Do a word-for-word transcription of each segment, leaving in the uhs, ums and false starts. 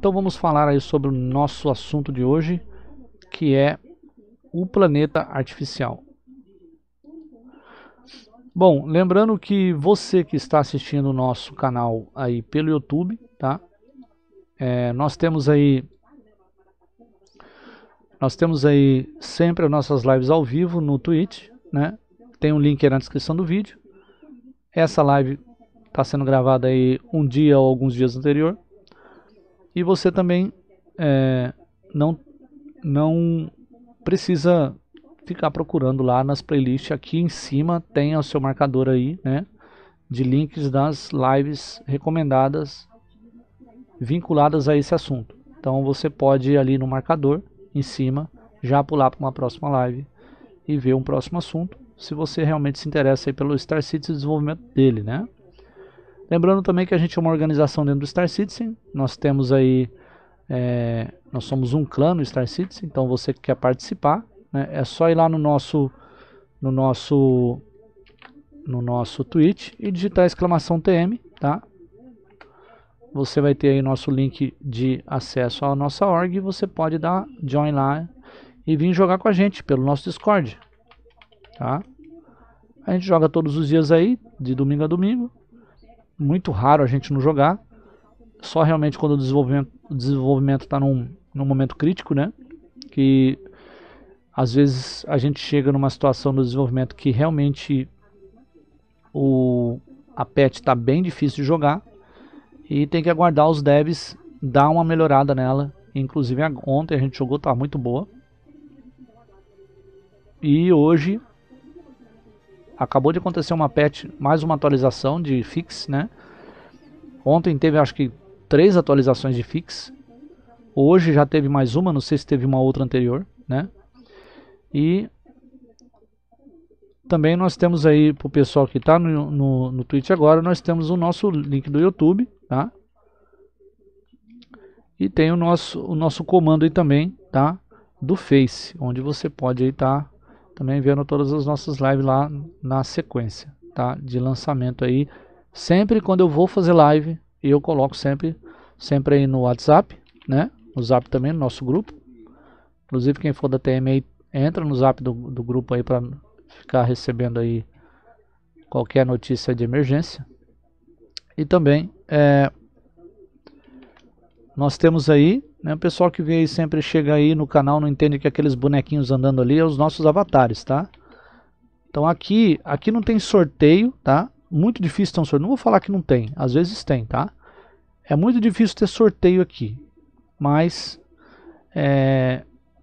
Então vamos falar aí sobre o nosso assunto de hoje, que é o planeta artificial. Bom, lembrando que você que está assistindo o nosso canal aí pelo YouTube, tá? É, nós temos aí nós temos aí sempre as nossas lives ao vivo no Twitch, né? Tem um link aí na descrição do vídeo. Essa live está sendo gravada aí um dia ou alguns dias anterior. E você também é, não não precisa ficar procurando lá nas playlists. Aqui em cima tem o seu marcador aí, né, de links das lives recomendadas vinculadas a esse assunto. Então você pode ir ali no marcador em cima, já pular para uma próxima live e ver um próximo assunto, se você realmente se interessa aí pelo Star Citizen e o desenvolvimento dele, né? Lembrando também que a gente é uma organização dentro do Star Citizen. Nós temos aí é, nós somos um clã no Star Citizen, então você que quer participar, né, é só ir lá no nosso no nosso no nosso Twitch e digitar exclamação T M, tá? Você vai ter aí nosso link de acesso à nossa org e você pode dar join lá e vir jogar com a gente pelo nosso Discord, tá? A gente joga todos os dias aí, de domingo a domingo. Muito raro a gente não jogar, só realmente quando o desenvolvimento o desenvolvimento está num, num momento crítico, né? Que às vezes a gente chega numa situação do desenvolvimento que realmente o, a patch está bem difícil de jogar e tem que aguardar os devs dar uma melhorada nela. Inclusive ontem a gente jogou, tá muito boa. E hoje acabou de acontecer uma patch, mais uma atualização de fix, né? Ontem teve acho que três atualizações de fix. Hoje já teve mais uma, não sei se teve uma outra anterior, né? E também nós temos aí, para o pessoal que está no, no, no Twitch agora, nós temos o nosso link do YouTube, tá? E tem o nosso, o nosso comando aí também, tá? Do Face, onde você pode aí estar também vendo todas as nossas lives lá na sequência, tá? De lançamento aí. Sempre quando eu vou fazer live, eu coloco sempre, sempre aí no WhatsApp, né? No Zap também, no nosso grupo. Inclusive quem for da T M aí, entra no Zap do, do grupo aí para ficar recebendo aí qualquer notícia de emergência. E também é, nós temos aí, né, o pessoal que vem aí sempre chega aí no canal, não entende que aqueles bonequinhos andando ali é os nossos avatares, tá? Então aqui, aqui não tem sorteio, tá? Muito difícil ter um sorteio, não vou falar que não tem, às vezes tem, tá? É muito difícil ter sorteio aqui, mas é,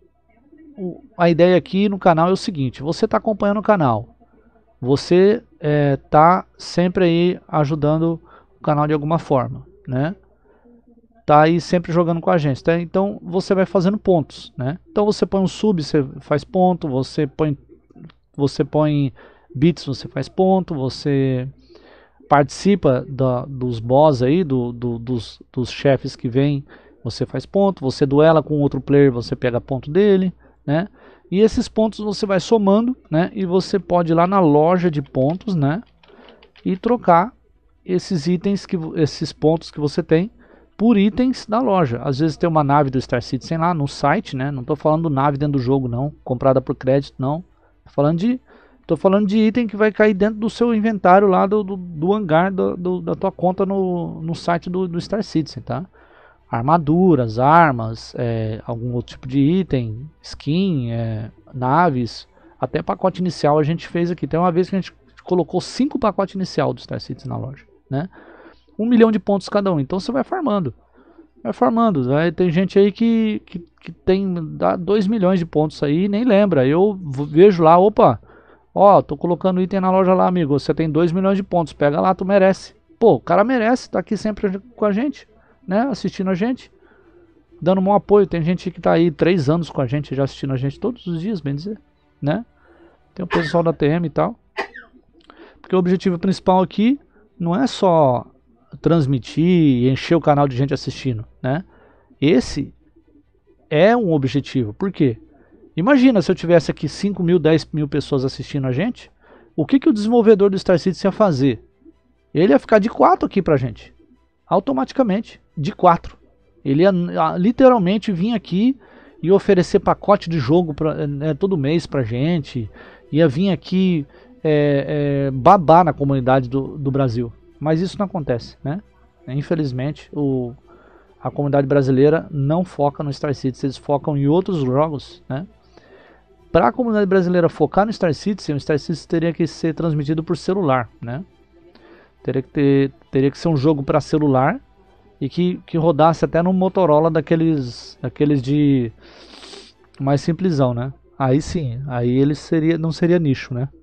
o, a ideia aqui no canal é o seguinte: você está acompanhando o canal, você está é, sempre aí ajudando o canal de alguma forma, né? Tá aí sempre jogando com a gente, tá? Então você vai fazendo pontos, né? Então você põe um sub, você faz ponto, você põe você põe bits, você faz ponto, você participa da, dos boss aí, do, do, dos, dos chefes que vem, você faz ponto, você duela com outro player, você pega ponto dele, né? E esses pontos você vai somando, né? E você pode ir lá na loja de pontos, né? E trocar esses itens, que, esses pontos que você tem por itens da loja. Às vezes tem uma nave do Star Citizen lá no site, né? Não estou falando nave dentro do jogo não, comprada por crédito não. Tô falando de Tô falando de item que vai cair dentro do seu inventário lá do, do, do hangar do, do, da tua conta no, no site do, do Star Citizen, tá? Armaduras, armas, é, algum outro tipo de item, skin, é, naves, até pacote inicial a gente fez aqui. Tem uma vez que a gente colocou cinco pacotes inicial do Star Citizen na loja, né? Um milhão de pontos cada um, então você vai farmando. Vai farmando, vai, tem gente aí que, que, que tem dá dois milhões de pontos aí e nem lembra. Eu vejo lá, opa... Ó, tô colocando item na loja lá, amigo. Você tem dois milhões de pontos. Pega lá, tu merece. Pô, o cara merece. Tá aqui sempre com a gente, né? Assistindo a gente. Dando um bom apoio. Tem gente que tá aí três anos com a gente, já assistindo a gente todos os dias, bem dizer, né? Tem o pessoal da T M e tal. Porque o objetivo principal aqui não é só transmitir e encher o canal de gente assistindo, né? Esse é um objetivo. Por quê? Imagina se eu tivesse aqui cinco mil, dez mil pessoas assistindo a gente, o que, que o desenvolvedor do Star Citizen ia fazer? Ele ia ficar de quatro aqui pra gente, automaticamente, de quatro, Ele ia ah, literalmente vir aqui e oferecer pacote de jogo pra, né, todo mês pra gente. Ia vir aqui é, é, babar na comunidade do, do Brasil. Mas isso não acontece, né? Infelizmente, o, a comunidade brasileira não foca no Star Citizen, eles focam em outros jogos, né? Para a comunidade brasileira focar no Star Citizen, o Star Citizen teria que ser transmitido por celular, né? Teria que, ter, teria que ser um jogo para celular e que, que rodasse até no Motorola daqueles, daqueles de mais simplesão, né? Aí sim, aí ele seria, não seria nicho, né?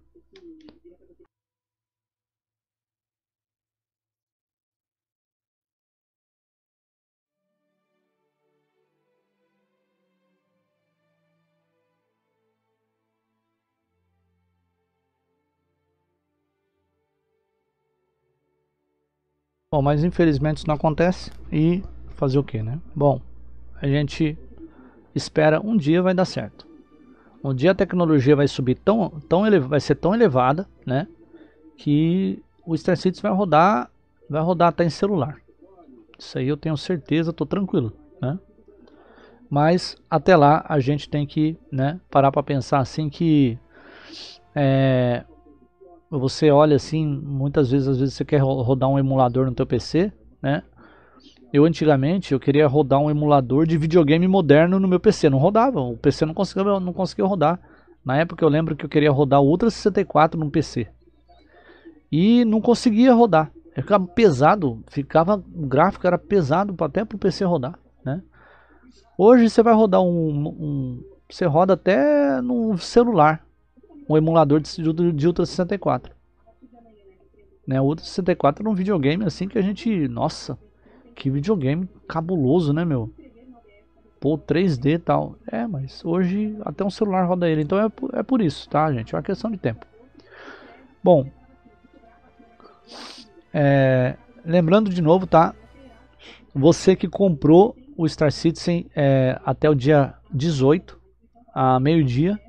Bom, mas infelizmente isso não acontece e fazer o que, né? Bom, a gente espera um dia vai dar certo. Um dia a tecnologia vai subir tão, tão vai ser tão elevada, né, que o Star Citizen vai rodar, vai rodar até em celular. Isso aí eu tenho certeza, tô tranquilo, né? Mas até lá a gente tem que, né, parar para pensar assim que é, você olha assim, muitas vezes, às vezes você quer rodar um emulador no teu P C, né? Eu antigamente eu queria rodar um emulador de videogame moderno no meu P C, não rodava, o P C não conseguia, não conseguia rodar. Na época eu lembro que eu queria rodar o Ultra sessenta e quatro no P C e não conseguia rodar. Ficava pesado, ficava o gráfico era pesado até para o P C rodar, né? Hoje você vai rodar um, um você roda até no celular, um emulador de, de Ultra sessenta e quatro. Né? O Ultra sessenta e quatro era um videogame assim que a gente, nossa, que videogame cabuloso, né, meu? Pô, três D e tal. É, mas hoje até um celular roda ele. Então é, é por isso, tá, gente? É uma questão de tempo. Bom, é, lembrando de novo, tá? Você que comprou o Star Citizen é, até o dia dezoito, a meio-dia,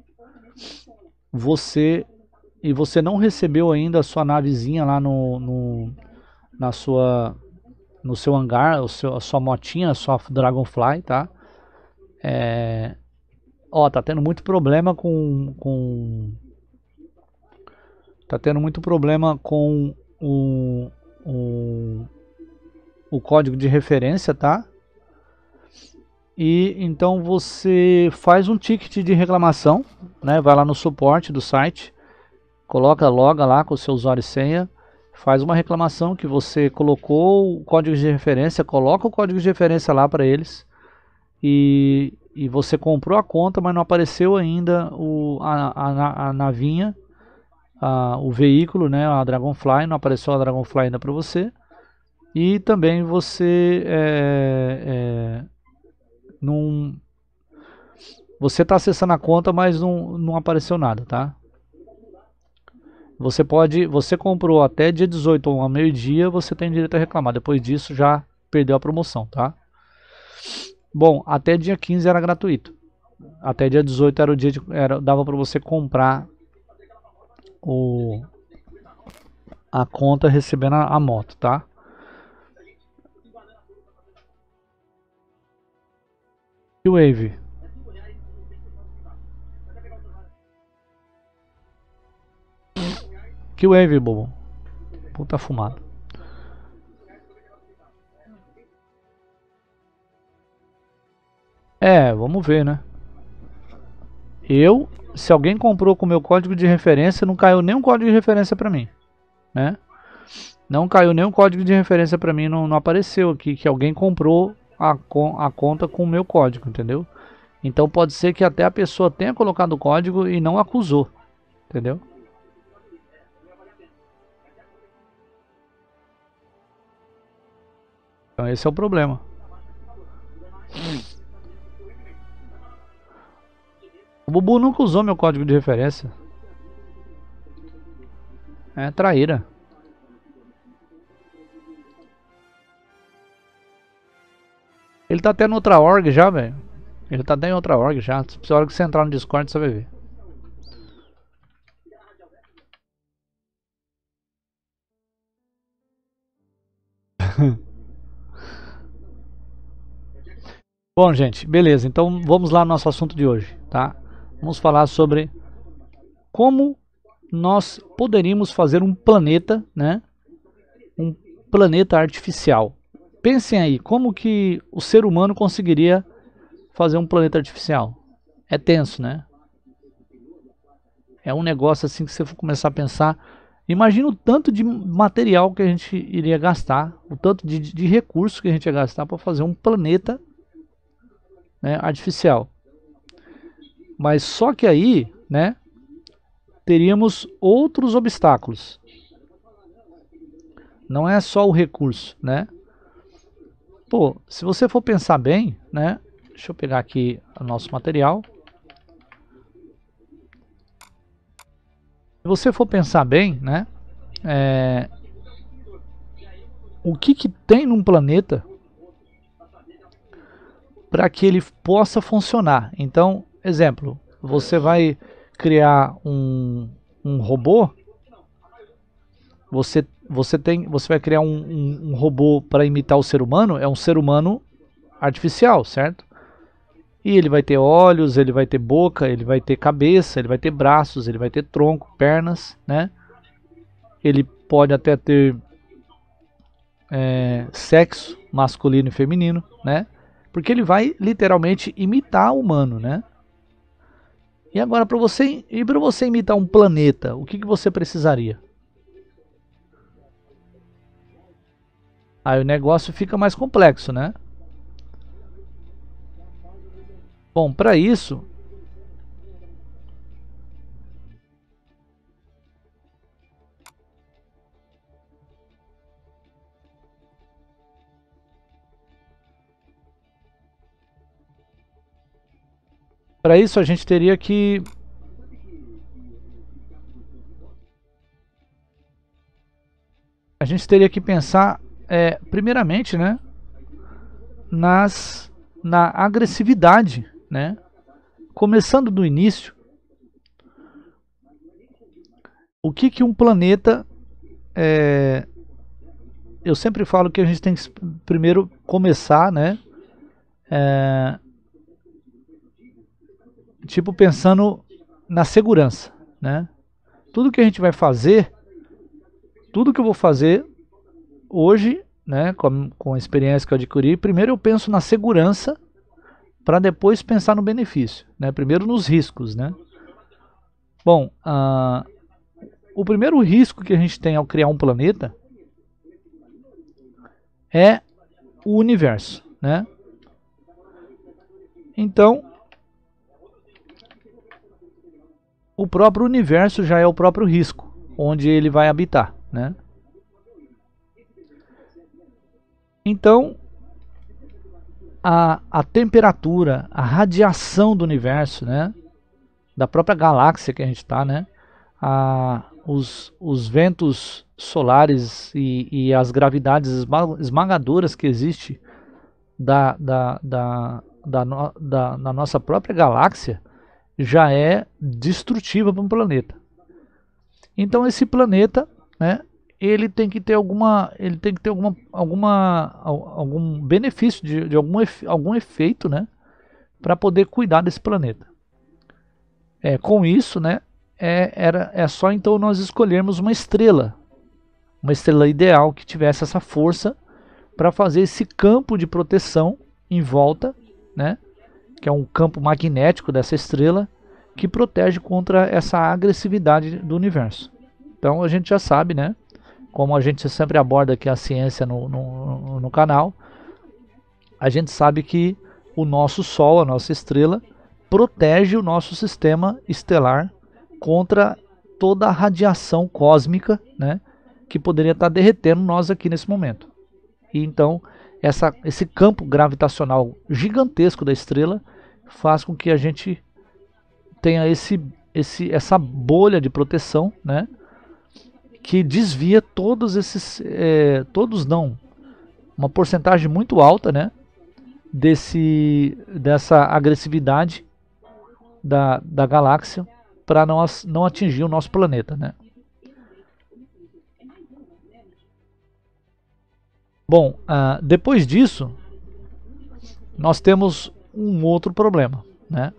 você e você não recebeu ainda a sua navezinha lá no, no na sua no seu hangar, o seu, a sua motinha, a sua Dragonfly, tá? É, ó, tá tendo muito problema com, com tá tendo muito problema com o, o, o código de referência, tá? E então você faz um ticket de reclamação, né? Vai lá no suporte do site, coloca, loga lá com o seu usuário e senha, faz uma reclamação que você colocou o código de referência, coloca o código de referência lá para eles e, e você comprou a conta, mas não apareceu ainda o, a, a, a navinha, a, o veículo, né? A Dragonfly, não apareceu a Dragonfly ainda para você. E também você é, é, não, você está acessando a conta, mas não, não apareceu nada, tá? Você pode, você comprou até dia dezoito ou ao meio-dia, você tem direito a reclamar. Depois disso já perdeu a promoção, tá? Bom, até dia quinze era gratuito. Até dia dezoito era o dia de, era, dava para você comprar o a conta recebendo a, a moto, tá? E o Wave? Que Wave, bobo? Puta fumado. É, vamos ver, né? Eu, se alguém comprou com meu código de referência, não caiu nenhum código de referência pra mim, né? Não caiu nenhum código de referência pra mim, não, não apareceu aqui que alguém comprou a, a conta com o meu código, entendeu? Então pode ser que até a pessoa tenha colocado o código e não acusou, entendeu? Então esse é o problema. O Bubu nunca usou meu código de referência. É traíra. Ele tá até em outra org já, velho. Ele tá até em outra org já. Se a hora que você entrar no Discord, você vai ver. Bom, gente, beleza. Então vamos lá no nosso assunto de hoje, tá? Vamos falar sobre como nós poderíamos fazer um planeta, né? Um planeta artificial. Pensem aí, como que o ser humano conseguiria fazer um planeta artificial? É tenso, né? É um negócio assim que você for começar a pensar. Imagina o tanto de material que a gente iria gastar, o tanto de, de recursos que a gente ia gastar para fazer um planeta, né, artificial. Mas só que aí, né, teríamos outros obstáculos. Não é só o recurso, né? Pô, se você for pensar bem, né? Deixa eu pegar aqui o nosso material. Se você for pensar bem, né? É, o que que tem num planeta para que ele possa funcionar? Então, exemplo, você vai criar um, um robô. Você, você, tem, você vai criar um, um, um robô para imitar o ser humano. É um ser humano artificial, certo? E ele vai ter olhos, ele vai ter boca, ele vai ter cabeça, ele vai ter braços, ele vai ter tronco, pernas, né? Ele pode até ter é, sexo masculino e feminino, né? Porque ele vai literalmente imitar o humano, né? E agora para você, e para você imitar um planeta, o que, que você precisaria? Aí o negócio fica mais complexo, né? Bom, para isso, para isso a gente teria que a gente teria que pensar, é, primeiramente, né, nas na agressividade, né? Começando do início, o que que um planeta é, eu sempre falo que a gente tem que primeiro começar, né? É, tipo pensando na segurança, né? Tudo que a gente vai fazer, tudo que eu vou fazer hoje, né? Com, com a experiência que eu adquiri, primeiro eu penso na segurança para depois pensar no benefício, né? Primeiro nos riscos, né? Bom, ah, o primeiro risco que a gente tem ao criar um planeta é o universo, né? Então, o próprio universo já é o próprio risco, onde ele vai habitar, né? Então, a, a temperatura, a radiação do universo, né? Da própria galáxia que a gente está, né? A, os, os ventos solares e, e as gravidades esmagadoras que existem da, da, da, da, no, da, na nossa própria galáxia já é destrutiva para um planeta. Então esse planeta, né, ele tem que ter alguma, ele tem que ter alguma, alguma algum benefício de, de algum, efe, algum efeito, né, para poder cuidar desse planeta. É, com isso, né, é, era, é só então nós escolhermos uma estrela, uma estrela ideal que tivesse essa força para fazer esse campo de proteção em volta, né, que é um campo magnético dessa estrela que protege contra essa agressividade do universo. Então a gente já sabe, né, como a gente sempre aborda aqui a ciência no, no, no canal, a gente sabe que o nosso Sol, a nossa estrela, protege o nosso sistema estelar contra toda a radiação cósmica, né, que poderia estar derretendo nós aqui nesse momento. E então essa, esse campo gravitacional gigantesco da estrela faz com que a gente tenha esse, esse, essa bolha de proteção, né, que desvia todos esses, é, todos não, uma porcentagem muito alta, né, desse, dessa agressividade da, da galáxia para não, não atingir o nosso planeta, né. Bom, ah, depois disso, nós temos um outro problema, né?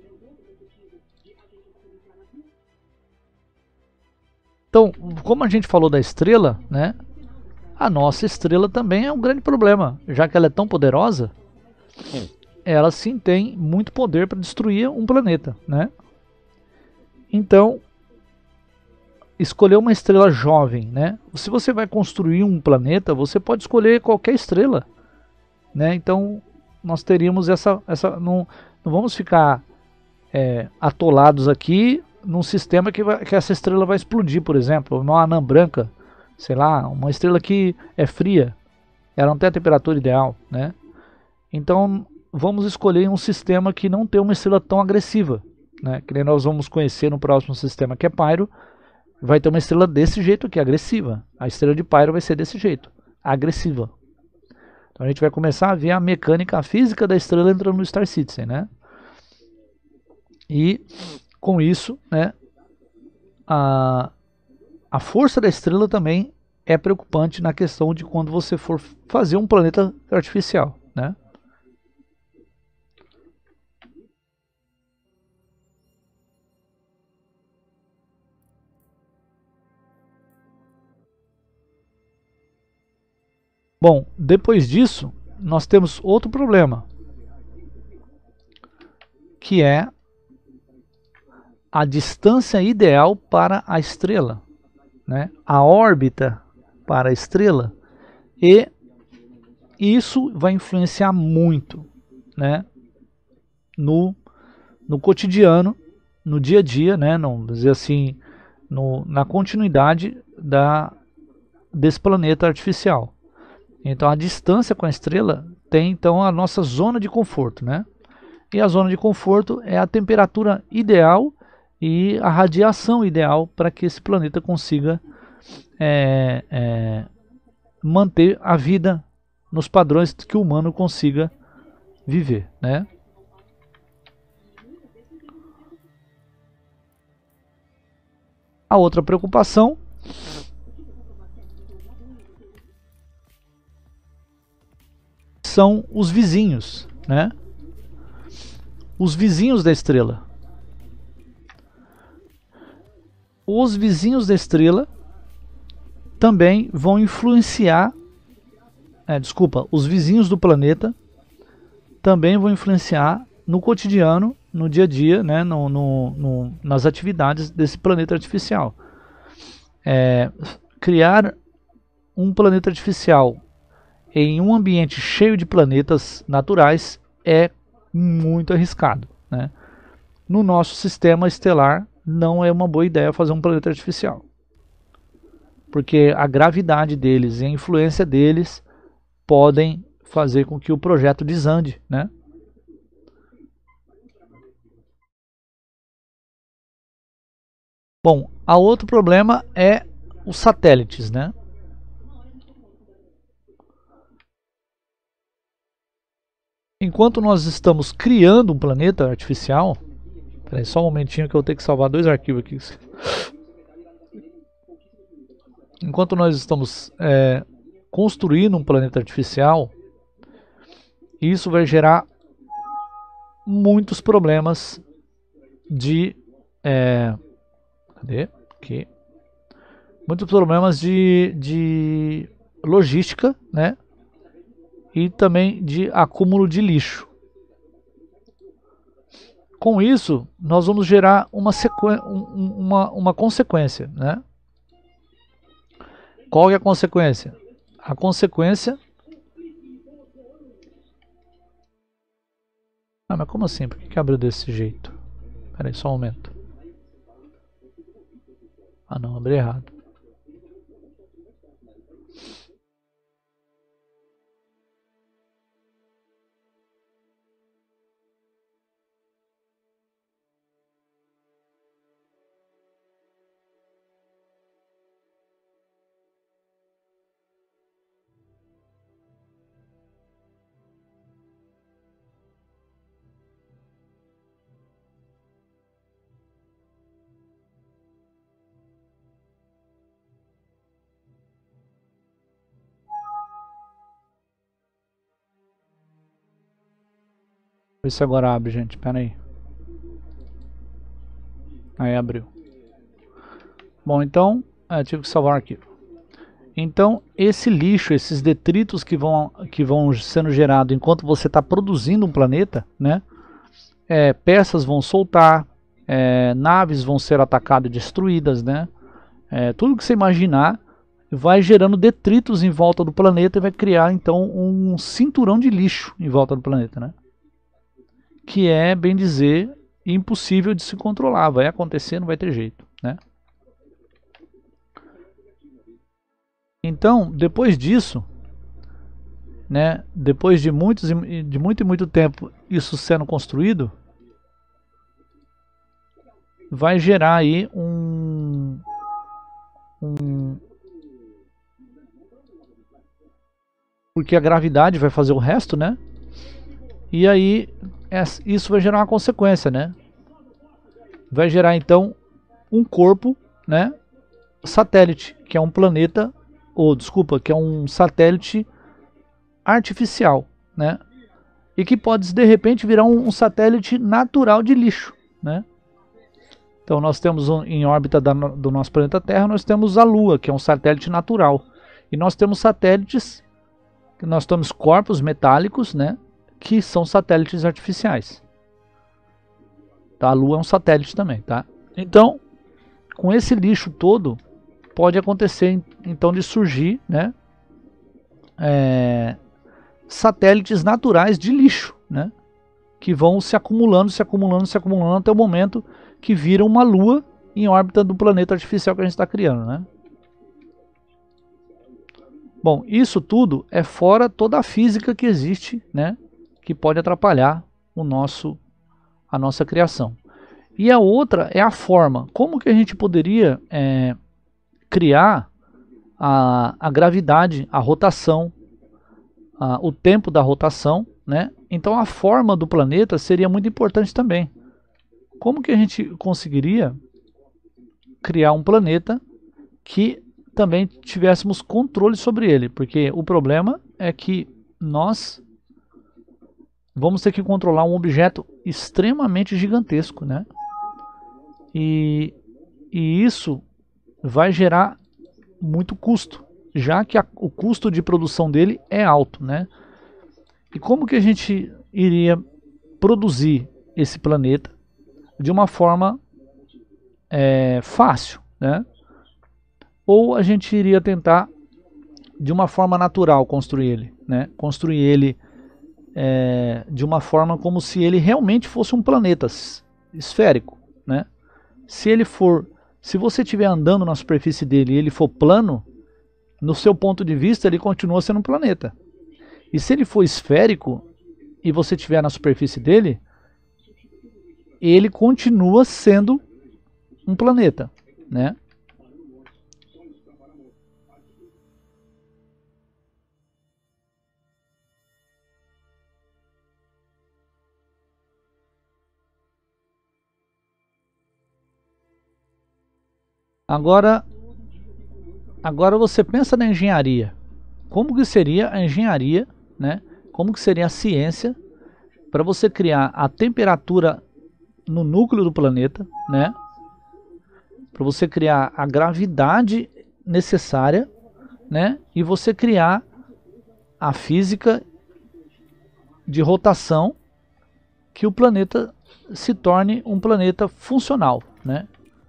Então, como a gente falou da estrela, né? A nossa estrela também é um grande problema, já que ela é tão poderosa, ela sim tem muito poder para destruir um planeta, né? Então, escolher uma estrela jovem, né? Se você vai construir um planeta, você pode escolher qualquer estrela, né? Então, nós teríamos essa, essa não, não vamos ficar é, atolados aqui num sistema que, vai, que essa estrela vai explodir, por exemplo, uma anã branca, sei lá, uma estrela que é fria, ela não tem a temperatura ideal, né? Então, vamos escolher um sistema que não tem uma estrela tão agressiva, né? Que nem nós vamos conhecer no próximo sistema, que é Pyro. Vai ter uma estrela desse jeito aqui, agressiva. A estrela de Pyro vai ser desse jeito, agressiva. Então a gente vai começar a ver a mecânica, a física da estrela entrando no Star Citizen, né? E com isso, né, a, a força da estrela também é preocupante na questão de quando você for fazer um planeta artificial, né? Bom, depois disso, nós temos outro problema, que é a distância ideal para a estrela, né? A órbita para a estrela, e isso vai influenciar muito, né? no, no cotidiano, no dia a dia, né? Não dizer assim, no, na continuidade da, desse planeta artificial. Então a distância com a estrela tem então a nossa zona de conforto, né? E a zona de conforto é a temperatura ideal e a radiação ideal para que esse planeta consiga é, é, manter a vida nos padrões que o humano consiga viver, né? A outra preocupação são os vizinhos, né? Os vizinhos da estrela. Os vizinhos da estrela também vão influenciar, é, desculpa, os vizinhos do planeta também vão influenciar no cotidiano, no dia a dia, né, no, no, no, nas atividades desse planeta artificial. É, criar um planeta artificial em um ambiente cheio de planetas naturais é muito arriscado, né? No nosso sistema estelar não é uma boa ideia fazer um planeta artificial, porque a gravidade deles e a influência deles podem fazer com que o projeto desande, né? Bom, a outro problema é os satélites, né? Enquanto nós estamos criando um planeta artificial, peraí, só um momentinho que eu tenho que salvar dois arquivos aqui. Enquanto nós estamos é, construindo um planeta artificial, isso vai gerar muitos problemas de é, cadê? Aqui. Muitos problemas de, de logística, né? E também de acúmulo de lixo. Com isso, nós vamos gerar uma, uma, uma consequência, né? Qual é a consequência? A consequência... Ah, mas como assim? Por que, que abriu desse jeito? Espera aí, só um momento. Ah, não, abri errado. Vê se agora abre, gente. Pera aí. Aí abriu. Bom, então, é, tive que salvar o arquivo. Então, esse lixo, esses detritos que vão, que vão sendo gerados enquanto você está produzindo um planeta, né? É, peças vão soltar, é, naves vão ser atacadas e destruídas, né? É, tudo que você imaginar vai gerando detritos em volta do planeta e vai criar, então, um cinturão de lixo em volta do planeta, né? Que é, bem dizer, impossível de se controlar. Vai acontecer, não vai ter jeito, né? Então, depois disso, né, depois de, muitos, de muito e muito tempo isso sendo construído, vai gerar aí um, um... porque a gravidade vai fazer o resto, né? E aí isso vai gerar uma consequência, né? Vai gerar então um corpo, né, satélite, que é um planeta, ou desculpa, que é um satélite artificial, né? E que pode de repente virar um, um satélite natural de lixo, né? Então nós temos um, em órbita da, do nosso planeta Terra, nós temos a Lua, que é um satélite natural. E nós temos satélites, nós temos corpos metálicos, né, que são satélites artificiais. Tá? A Lua é um satélite também, tá? Então, com esse lixo todo, pode acontecer então de surgir, né, é, satélites naturais de lixo, né, que vão se acumulando, se acumulando, se acumulando até o momento que vira uma lua em órbita do planeta artificial que a gente está criando, né? Bom, isso tudo é fora toda a física que existe, né, que pode atrapalhar o nosso, a nossa criação. E a outra é a forma. Como que a gente poderia é, criar a, a gravidade, a rotação, a, o tempo da rotação, né? Então a forma do planeta seria muito importante também. Como que a gente conseguiria criar um planeta que também tivéssemos controle sobre ele? Porque o problema é que nós vamos ter que controlar um objeto extremamente gigantesco, né? E, e isso vai gerar muito custo, já que a, o custo de produção dele é alto, né? E como que a gente iria produzir esse planeta de uma forma é, fácil, né? Ou a gente iria tentar de uma forma natural construir ele, né? Construir ele é, de uma forma como se ele realmente fosse um planeta esférico, né? Se ele for, se você estiver andando na superfície dele e ele for plano, no seu ponto de vista ele continua sendo um planeta. E se ele for esférico e você estiver na superfície dele, ele continua sendo um planeta, né? Agora, agora você pensa na engenharia. Como que seria a engenharia, né? Como que seria a ciência para você criar a temperatura no núcleo do planeta, né? Para você criar a gravidade necessária, né? E você criar a física de rotação que o planeta se torne um planeta funcional, né?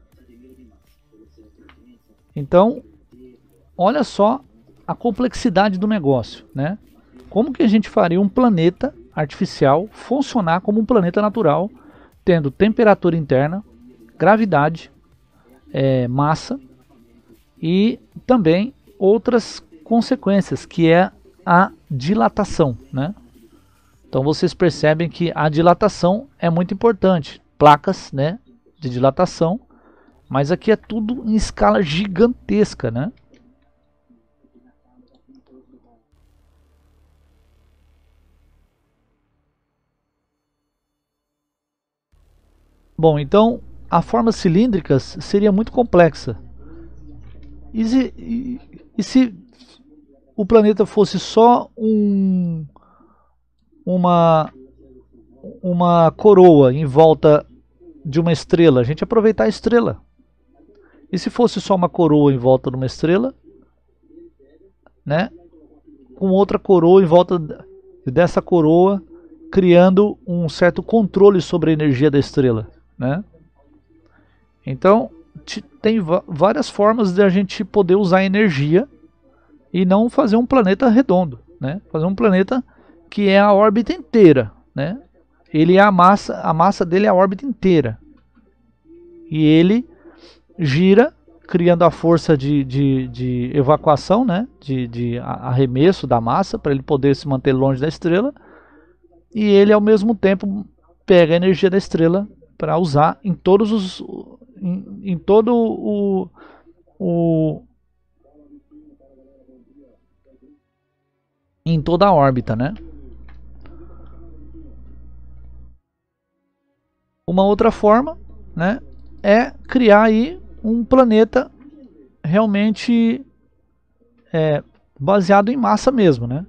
Então, olha só a complexidade do negócio, né? Como que a gente faria um planeta artificial funcionar como um planeta natural, tendo temperatura interna, gravidade, é, massa e também outras consequências, que é a dilatação, né? Então vocês percebem que a dilatação é muito importante, placas, né, de dilatação, mas aqui é tudo em escala gigantesca, né? Bom, então a forma cilíndricas seria muito complexa. E se, e, e se o planeta fosse só um, uma, uma coroa em volta de uma estrela, a gente aproveitar a estrela. E se fosse só uma coroa em volta de uma estrela, né? Com outra coroa em volta dessa coroa, criando um certo controle sobre a energia da estrela, né? Então, tem várias formas de a gente poder usar energia e não fazer um planeta redondo, né? Fazer um planeta que é a órbita inteira, né? Ele é a massa, a massa dele é a órbita inteira. E ele gira, criando a força de, de, de evacuação, né? De, de arremesso da massa, para ele poder se manter longe da estrela. E ele, ao mesmo tempo, pega a energia da estrela para usar em todos os... Em, em todo o... o em toda a órbita, né? Uma outra forma, né, é criar aí um planeta realmente é, baseado em massa mesmo, né?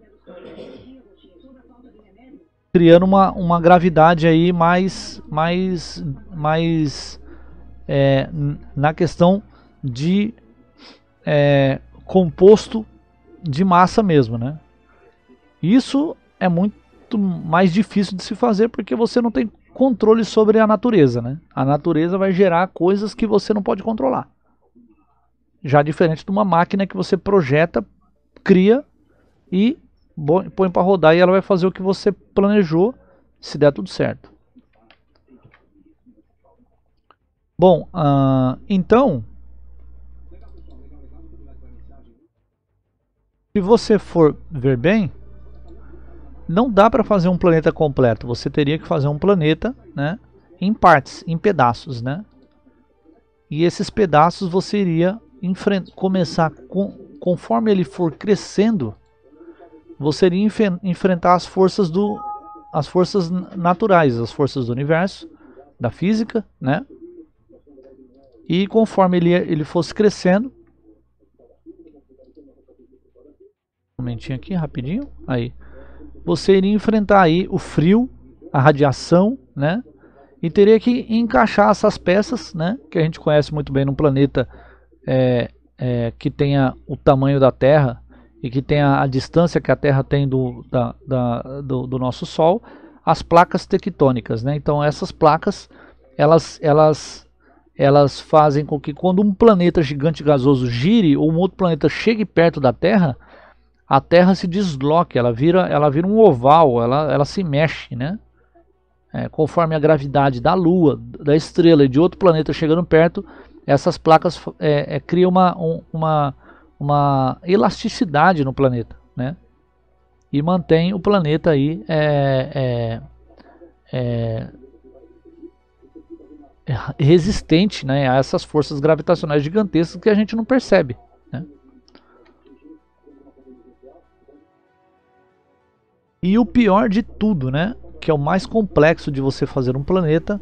Criando uma, uma gravidade aí mais, mais, mais é, na questão de é, composto de massa mesmo, né? Isso é muito mais difícil de se fazer porque você não tem controle sobre a natureza, né? A natureza vai gerar coisas que você não pode controlar. Já diferente de uma máquina que você projeta, cria e põe para rodar e ela vai fazer o que você planejou, se der tudo certo. Bom, uh, então, se você for ver bem, não dá para fazer um planeta completo. Você teria que fazer um planeta, né, em partes, em pedaços, né? E esses pedaços você iria começar com, conforme ele for crescendo, você iria enf enfrentar as forças do, as forças naturais, as forças do universo, da física, né? E conforme ele ele fosse crescendo, um momentinho aqui, rapidinho, aí. Você iria enfrentar aí o frio, a radiação, né? E teria que encaixar essas peças, né? Que a gente conhece muito bem num planeta é, é, que tenha o tamanho da Terra e que tenha a distância que a Terra tem do, da, da, do, do nosso Sol, as placas tectônicas, né? Então essas placas, elas, elas, elas fazem com que quando um planeta gigante gasoso gire ou um outro planeta chegue perto da Terra, a Terra se desloque, ela vira, ela vira um oval, ela, ela se mexe, né? É, conforme a gravidade da Lua, da estrela e de outro planeta chegando perto, essas placas é, é, criam uma, um, uma, uma elasticidade no planeta, né? E mantém o planeta aí é, é, é, resistente, né, a essas forças gravitacionais gigantescas que a gente não percebe, né? E o pior de tudo, né, que é o mais complexo de você fazer um planeta,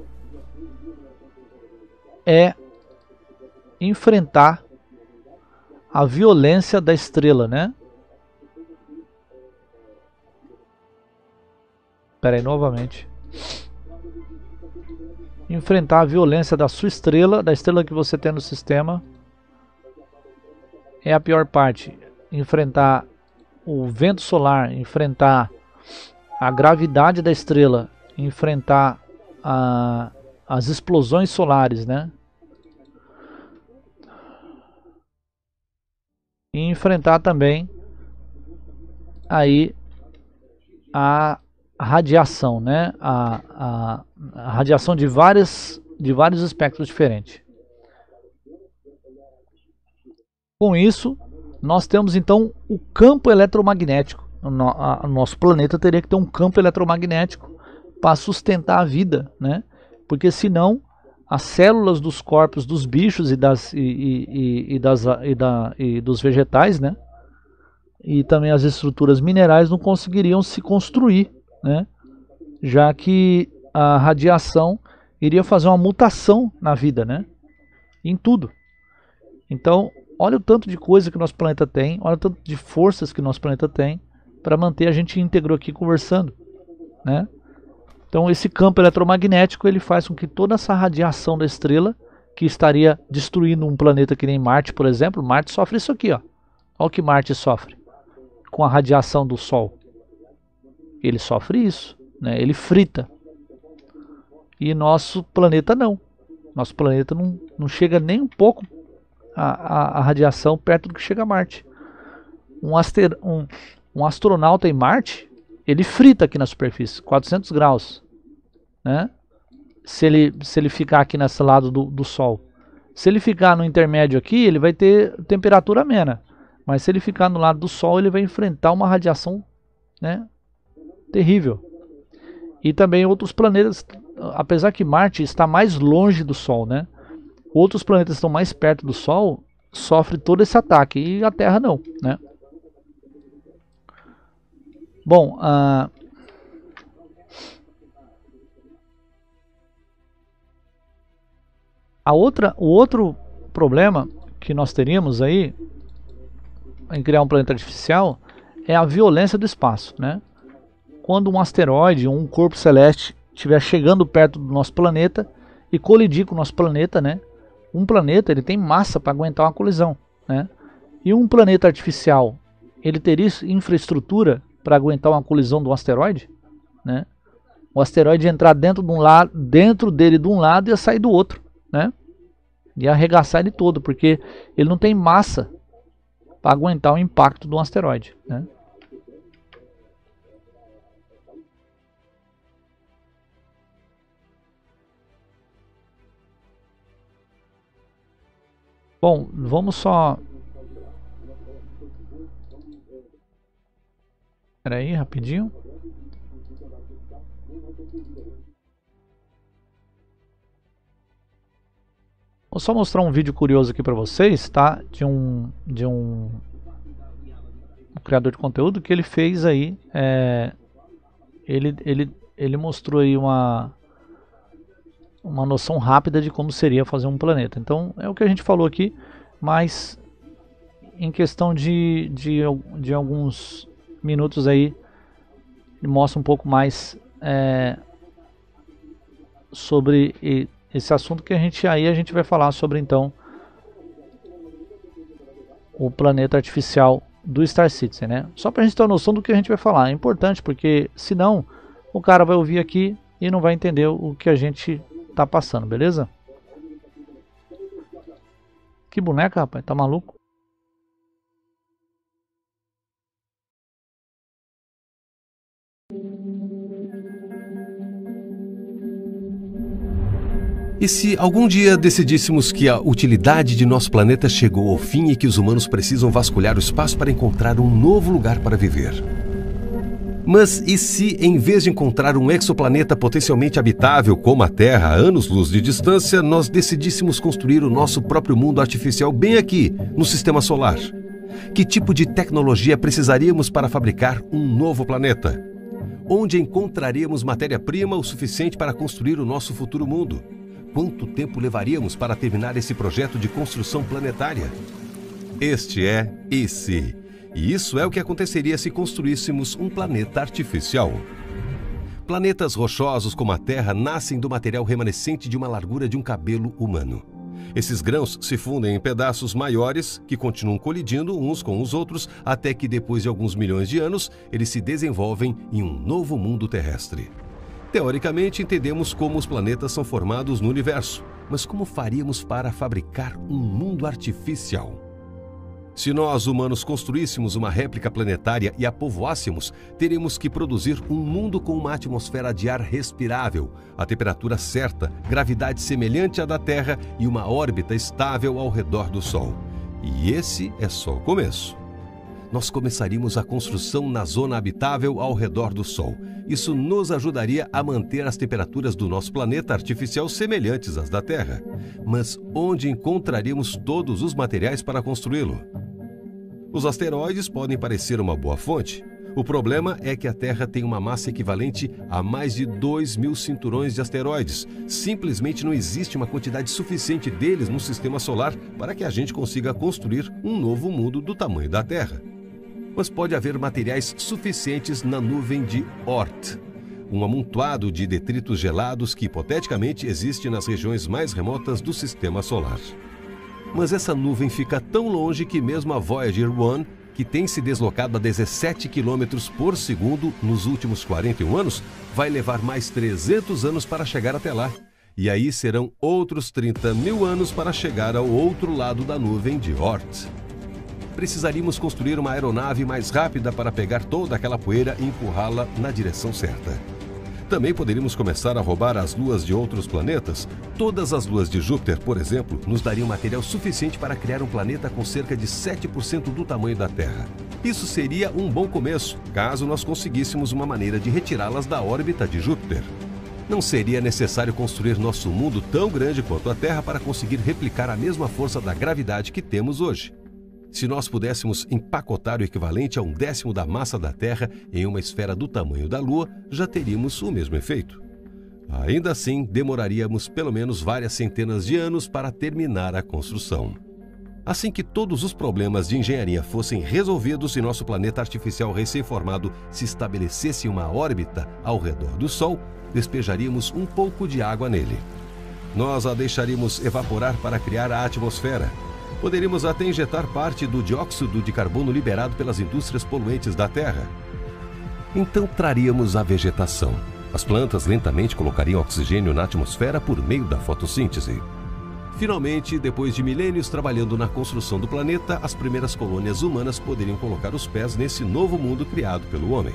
é enfrentar a violência da estrela, né? Espera aí, novamente. Enfrentar a violência da sua estrela, da estrela que você tem no sistema, é a pior parte. Enfrentar o vento solar, enfrentar a gravidade da estrela, enfrentar a, as explosões solares, né? E enfrentar também aí a radiação, né? A, a, a radiação de várias, de vários espectros diferentes. Com isso, nós temos então o campo eletromagnético. O nosso planeta teria que ter um campo eletromagnético para sustentar a vida, né? Porque senão as células dos corpos dos bichos e, das, e, e, e, das, e, da, e dos vegetais, né? E também as estruturas minerais não conseguiriam se construir, né? Já que a radiação iria fazer uma mutação na vida, né? Em tudo. Então, olha o tanto de coisa que o nosso planeta tem, olha o tanto de forças que o nosso planeta tem para manter a gente íntegro aqui conversando, né? Então esse campo eletromagnético ele faz com que toda essa radiação da estrela, que estaria destruindo um planeta que nem Marte, por exemplo, Marte sofre isso aqui, ó. Olha o que Marte sofre com a radiação do Sol. Ele sofre isso, né? Ele frita. E nosso planeta não. Nosso planeta não, não chega nem um pouco a, a, a radiação perto do que chega a Marte. Um, aster, um, um astronauta em Marte, ele frita aqui na superfície, quatrocentos graus, né? Se ele, se ele ficar aqui nesse lado do, do Sol. Se ele ficar no intermédio aqui, ele vai ter temperatura amena. Mas se ele ficar no lado do Sol, ele vai enfrentar uma radiação, né, terrível. E também outros planetas, apesar que Marte está mais longe do Sol, né? Outros planetas estão mais perto do Sol, sofrem todo esse ataque, e a Terra não, né? Bom, a... a outra, o outro problema que nós teríamos aí em criar um planeta artificial é a violência do espaço, né? Quando um asteroide ou um corpo celeste estiver chegando perto do nosso planeta e colidir com o nosso planeta, né? Um planeta ele tem massa para aguentar uma colisão, né? E um planeta artificial, ele teria infraestrutura para aguentar uma colisão de um asteroide, né? O asteroide ia entrar dentro de um lado, dentro dele de um lado e ia sair do outro, né? Ia arregaçar ele todo, porque ele não tem massa para aguentar o impacto de um asteroide, né? Bom, vamos só... Espera aí, rapidinho. Vou só mostrar um vídeo curioso aqui para vocês, tá? De um, de um, um criador de conteúdo que ele fez aí. É, ele, ele, ele mostrou aí uma... uma noção rápida de como seria fazer um planeta. Então é o que a gente falou aqui, mas em questão de, de, de alguns minutos aí ele mostra um pouco mais é, sobre esse assunto, que a gente aí a gente vai falar sobre então o planeta artificial do Star Citizen, né? Só para a gente ter uma noção do que a gente vai falar. É importante porque senão o cara vai ouvir aqui e não vai entender o que a gente tá passando, beleza? Que boneca, rapaz, tá maluco? E se algum dia decidíssemos que a utilidade de nosso planeta chegou ao fim e que os humanos precisam vasculhar o espaço para encontrar um novo lugar para viver? Mas e se, em vez de encontrar um exoplaneta potencialmente habitável como a Terra a anos-luz de distância, nós decidíssemos construir o nosso próprio mundo artificial bem aqui, no Sistema Solar? Que tipo de tecnologia precisaríamos para fabricar um novo planeta? Onde encontraríamos matéria-prima o suficiente para construir o nosso futuro mundo? Quanto tempo levaríamos para terminar esse projeto de construção planetária? Este é esse. E isso é o que aconteceria se construíssemos um planeta artificial. Planetas rochosos como a Terra nascem do material remanescente de uma largura de um cabelo humano. Esses grãos se fundem em pedaços maiores que continuam colidindo uns com os outros até que, depois de alguns milhões de anos, eles se desenvolvem em um novo mundo terrestre. Teoricamente, entendemos como os planetas são formados no universo, mas como faríamos para fabricar um mundo artificial? Se nós, humanos, construíssemos uma réplica planetária e a povoássemos, teríamos que produzir um mundo com uma atmosfera de ar respirável, a temperatura certa, gravidade semelhante à da Terra e uma órbita estável ao redor do Sol. E esse é só o começo. Nós começaríamos a construção na zona habitável ao redor do Sol. Isso nos ajudaria a manter as temperaturas do nosso planeta artificial semelhantes às da Terra. Mas onde encontraríamos todos os materiais para construí-lo? Os asteroides podem parecer uma boa fonte. O problema é que a Terra tem uma massa equivalente a mais de dois mil cinturões de asteroides. Simplesmente não existe uma quantidade suficiente deles no Sistema Solar para que a gente consiga construir um novo mundo do tamanho da Terra. Mas pode haver materiais suficientes na nuvem de Oort. um amontoado de detritos gelados que hipoteticamente existe nas regiões mais remotas do sistema solar. Mas essa nuvem fica tão longe que mesmo a Voyager um, que tem se deslocado a dezessete quilômetros por segundo nos últimos quarenta e um anos, vai levar mais trezentos anos para chegar até lá. E aí serão outros trinta mil anos para chegar ao outro lado da nuvem de Oort. Precisaríamos construir uma aeronave mais rápida para pegar toda aquela poeira e empurrá-la na direção certa. Também poderíamos começar a roubar as luas de outros planetas. Todas as luas de Júpiter, por exemplo, nos dariam material suficiente para criar um planeta com cerca de sete por cento do tamanho da Terra. Isso seria um bom começo, caso nós conseguíssemos uma maneira de retirá-las da órbita de Júpiter. Não seria necessário construir nosso mundo tão grande quanto a Terra para conseguir replicar a mesma força da gravidade que temos hoje. Se nós pudéssemos empacotar o equivalente a um décimo da massa da Terra em uma esfera do tamanho da Lua, já teríamos o mesmo efeito. Ainda assim, demoraríamos pelo menos várias centenas de anos para terminar a construção. Assim que todos os problemas de engenharia fossem resolvidos e nosso planeta artificial recém-formado se estabelecesse em uma órbita ao redor do Sol, despejaríamos um pouco de água nele. Nós a deixaríamos evaporar para criar a atmosfera. Poderíamos até injetar parte do dióxido de carbono liberado pelas indústrias poluentes da Terra. Então traríamos a vegetação. As plantas lentamente colocariam oxigênio na atmosfera por meio da fotossíntese. Finalmente, depois de milênios trabalhando na construção do planeta, as primeiras colônias humanas poderiam colocar os pés nesse novo mundo criado pelo homem.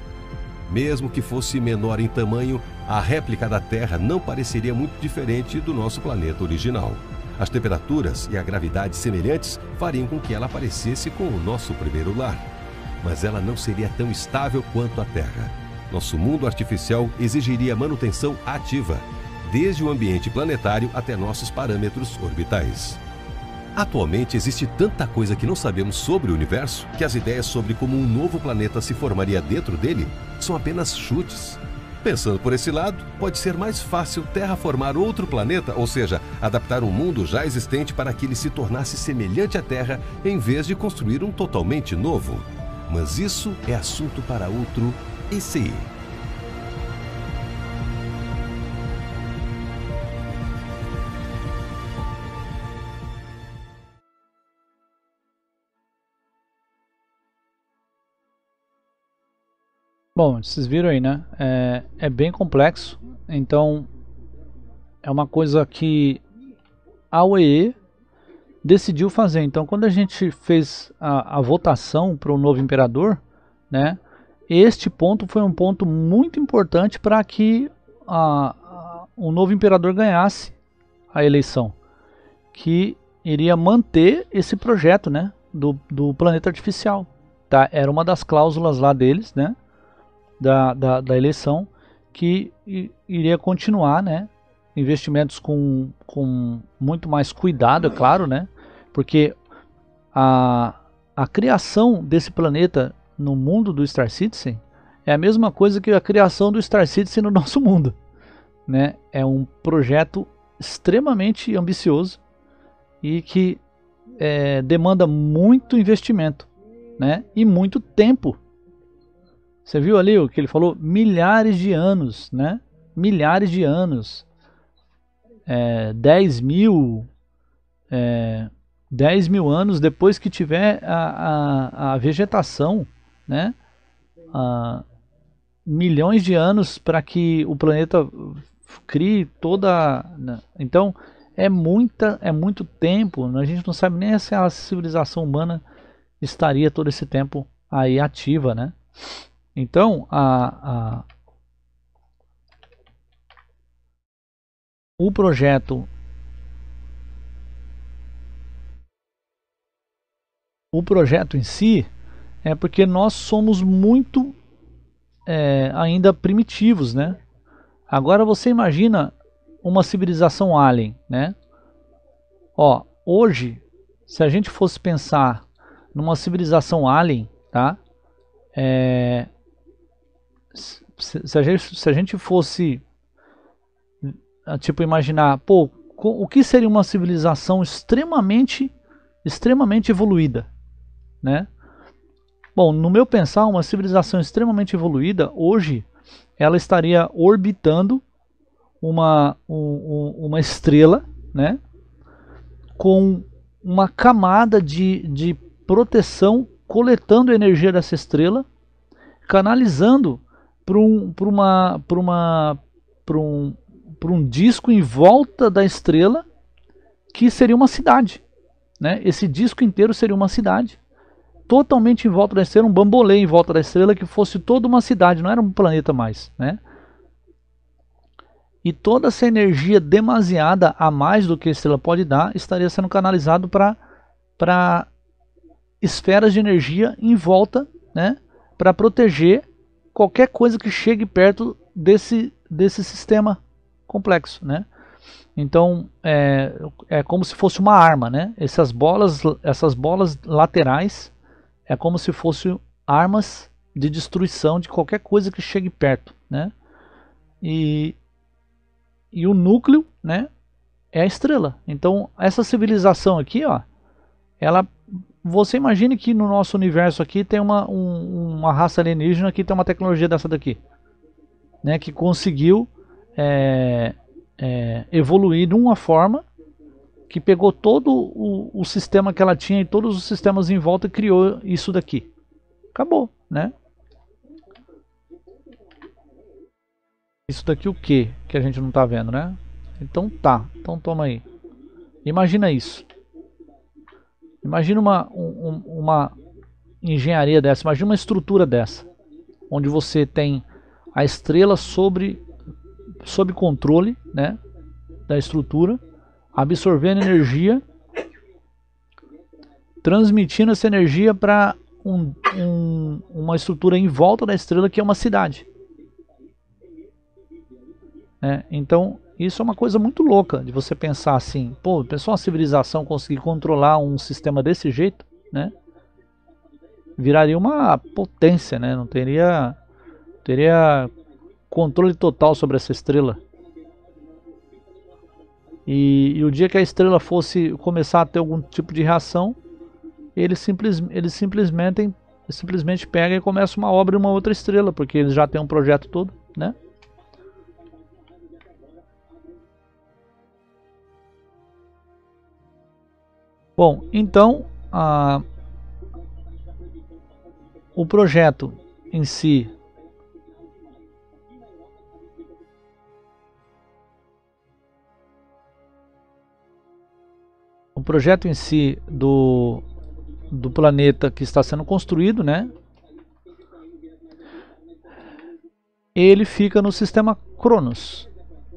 Mesmo que fosse menor em tamanho, a réplica da Terra não pareceria muito diferente do nosso planeta original. As temperaturas e a gravidade semelhantes fariam com que ela parecesse com o nosso primeiro lar. Mas ela não seria tão estável quanto a Terra. Nosso mundo artificial exigiria manutenção ativa, desde o ambiente planetário até nossos parâmetros orbitais. Atualmente existe tanta coisa que não sabemos sobre o universo que as ideias sobre como um novo planeta se formaria dentro dele são apenas chutes. Pensando por esse lado, pode ser mais fácil terraformar outro planeta, ou seja, adaptar um mundo já existente para que ele se tornasse semelhante à Terra, em vez de construir um totalmente novo. Mas isso é assunto para outro I C I. Bom, vocês viram aí, né? É, é bem complexo, então é uma coisa que a U E E decidiu fazer. Então, quando a gente fez a, a votação para o novo imperador, né? Este ponto foi um ponto muito importante para que a, a, o novo imperador ganhasse a eleição, que iria manter esse projeto, né? Do, do planeta artificial, tá? Era uma das cláusulas lá deles, né? Da, da, da eleição, que iria continuar, né, investimentos com, com muito mais cuidado, é claro, né, porque a, a criação desse planeta no mundo do Star Citizen é a mesma coisa que a criação do Star Citizen no nosso mundo, né, é um projeto extremamente ambicioso e que é, demanda muito investimento, né, e muito tempo. Você viu ali o que ele falou? Milhares de anos, né? Milhares de anos. É, dez mil, é, dez mil anos depois que tiver a, a, a vegetação, né? A, milhões de anos para que o planeta crie toda... Né? Então, é, muita, é muito tempo. A gente não sabe nem se a civilização humana estaria todo esse tempo aí ativa, né? Então, a, a, o projeto, o projeto em si é porque nós somos muito é, ainda primitivos, né? Agora você imagina uma civilização alien, né? Ó, hoje, se a gente fosse pensar numa civilização alien, tá? É, Se a, gente, se a gente fosse tipo imaginar, pô, o que seria uma civilização extremamente extremamente evoluída, né? Bom, no meu pensar, uma civilização extremamente evoluída hoje ela estaria orbitando uma, um, uma estrela, né, com uma camada de, de proteção, coletando a energia dessa estrela, canalizando para um, para uma, para uma, para um, para um disco em volta da estrela, que seria uma cidade, né? Esse disco inteiro seria uma cidade, totalmente em volta da estrela, um bambolê em volta da estrela, que fosse toda uma cidade, não era um planeta mais, né? E toda essa energia demasiada a mais do que a estrela pode dar estaria sendo canalizado para para esferas de energia em volta, né, para proteger qualquer coisa que chegue perto desse, desse sistema complexo, né? Então é, é como se fosse uma arma, né? Essas bolas, essas bolas laterais é como se fossem armas de destruição de qualquer coisa que chegue perto, né? E, e o núcleo, né, é a estrela. Então essa civilização aqui, ó, ela, você imagine que no nosso universo aqui tem uma, um, uma raça alienígena que tem uma tecnologia dessa daqui, né, que conseguiu é, é, evoluir de uma forma que pegou todo o, o sistema que ela tinha e todos os sistemas em volta e criou isso daqui. Acabou, né? Isso daqui o que que a gente não tá vendo, né? Então tá, então toma aí. Imagina isso. Imagina uma, um, uma engenharia dessa, imagina uma estrutura dessa, onde você tem a estrela sobre, sob controle, né, da estrutura, absorvendo energia, transmitindo essa energia para um, um, uma estrutura em volta da estrela, que é uma cidade. É, então isso é uma coisa muito louca de você pensar assim, pô, pensou uma civilização conseguir controlar um sistema desse jeito, né? Viraria uma potência, né? Não teria, teria controle total sobre essa estrela. E, e o dia que a estrela fosse começar a ter algum tipo de reação, eles, simples, eles simplesmente, simplesmente pegam e começam uma obra em uma outra estrela, porque eles já têm um projeto todo, né? Bom, então a, o projeto em si o projeto em si do, do planeta que está sendo construído, né? Ele fica no sistema Cronos.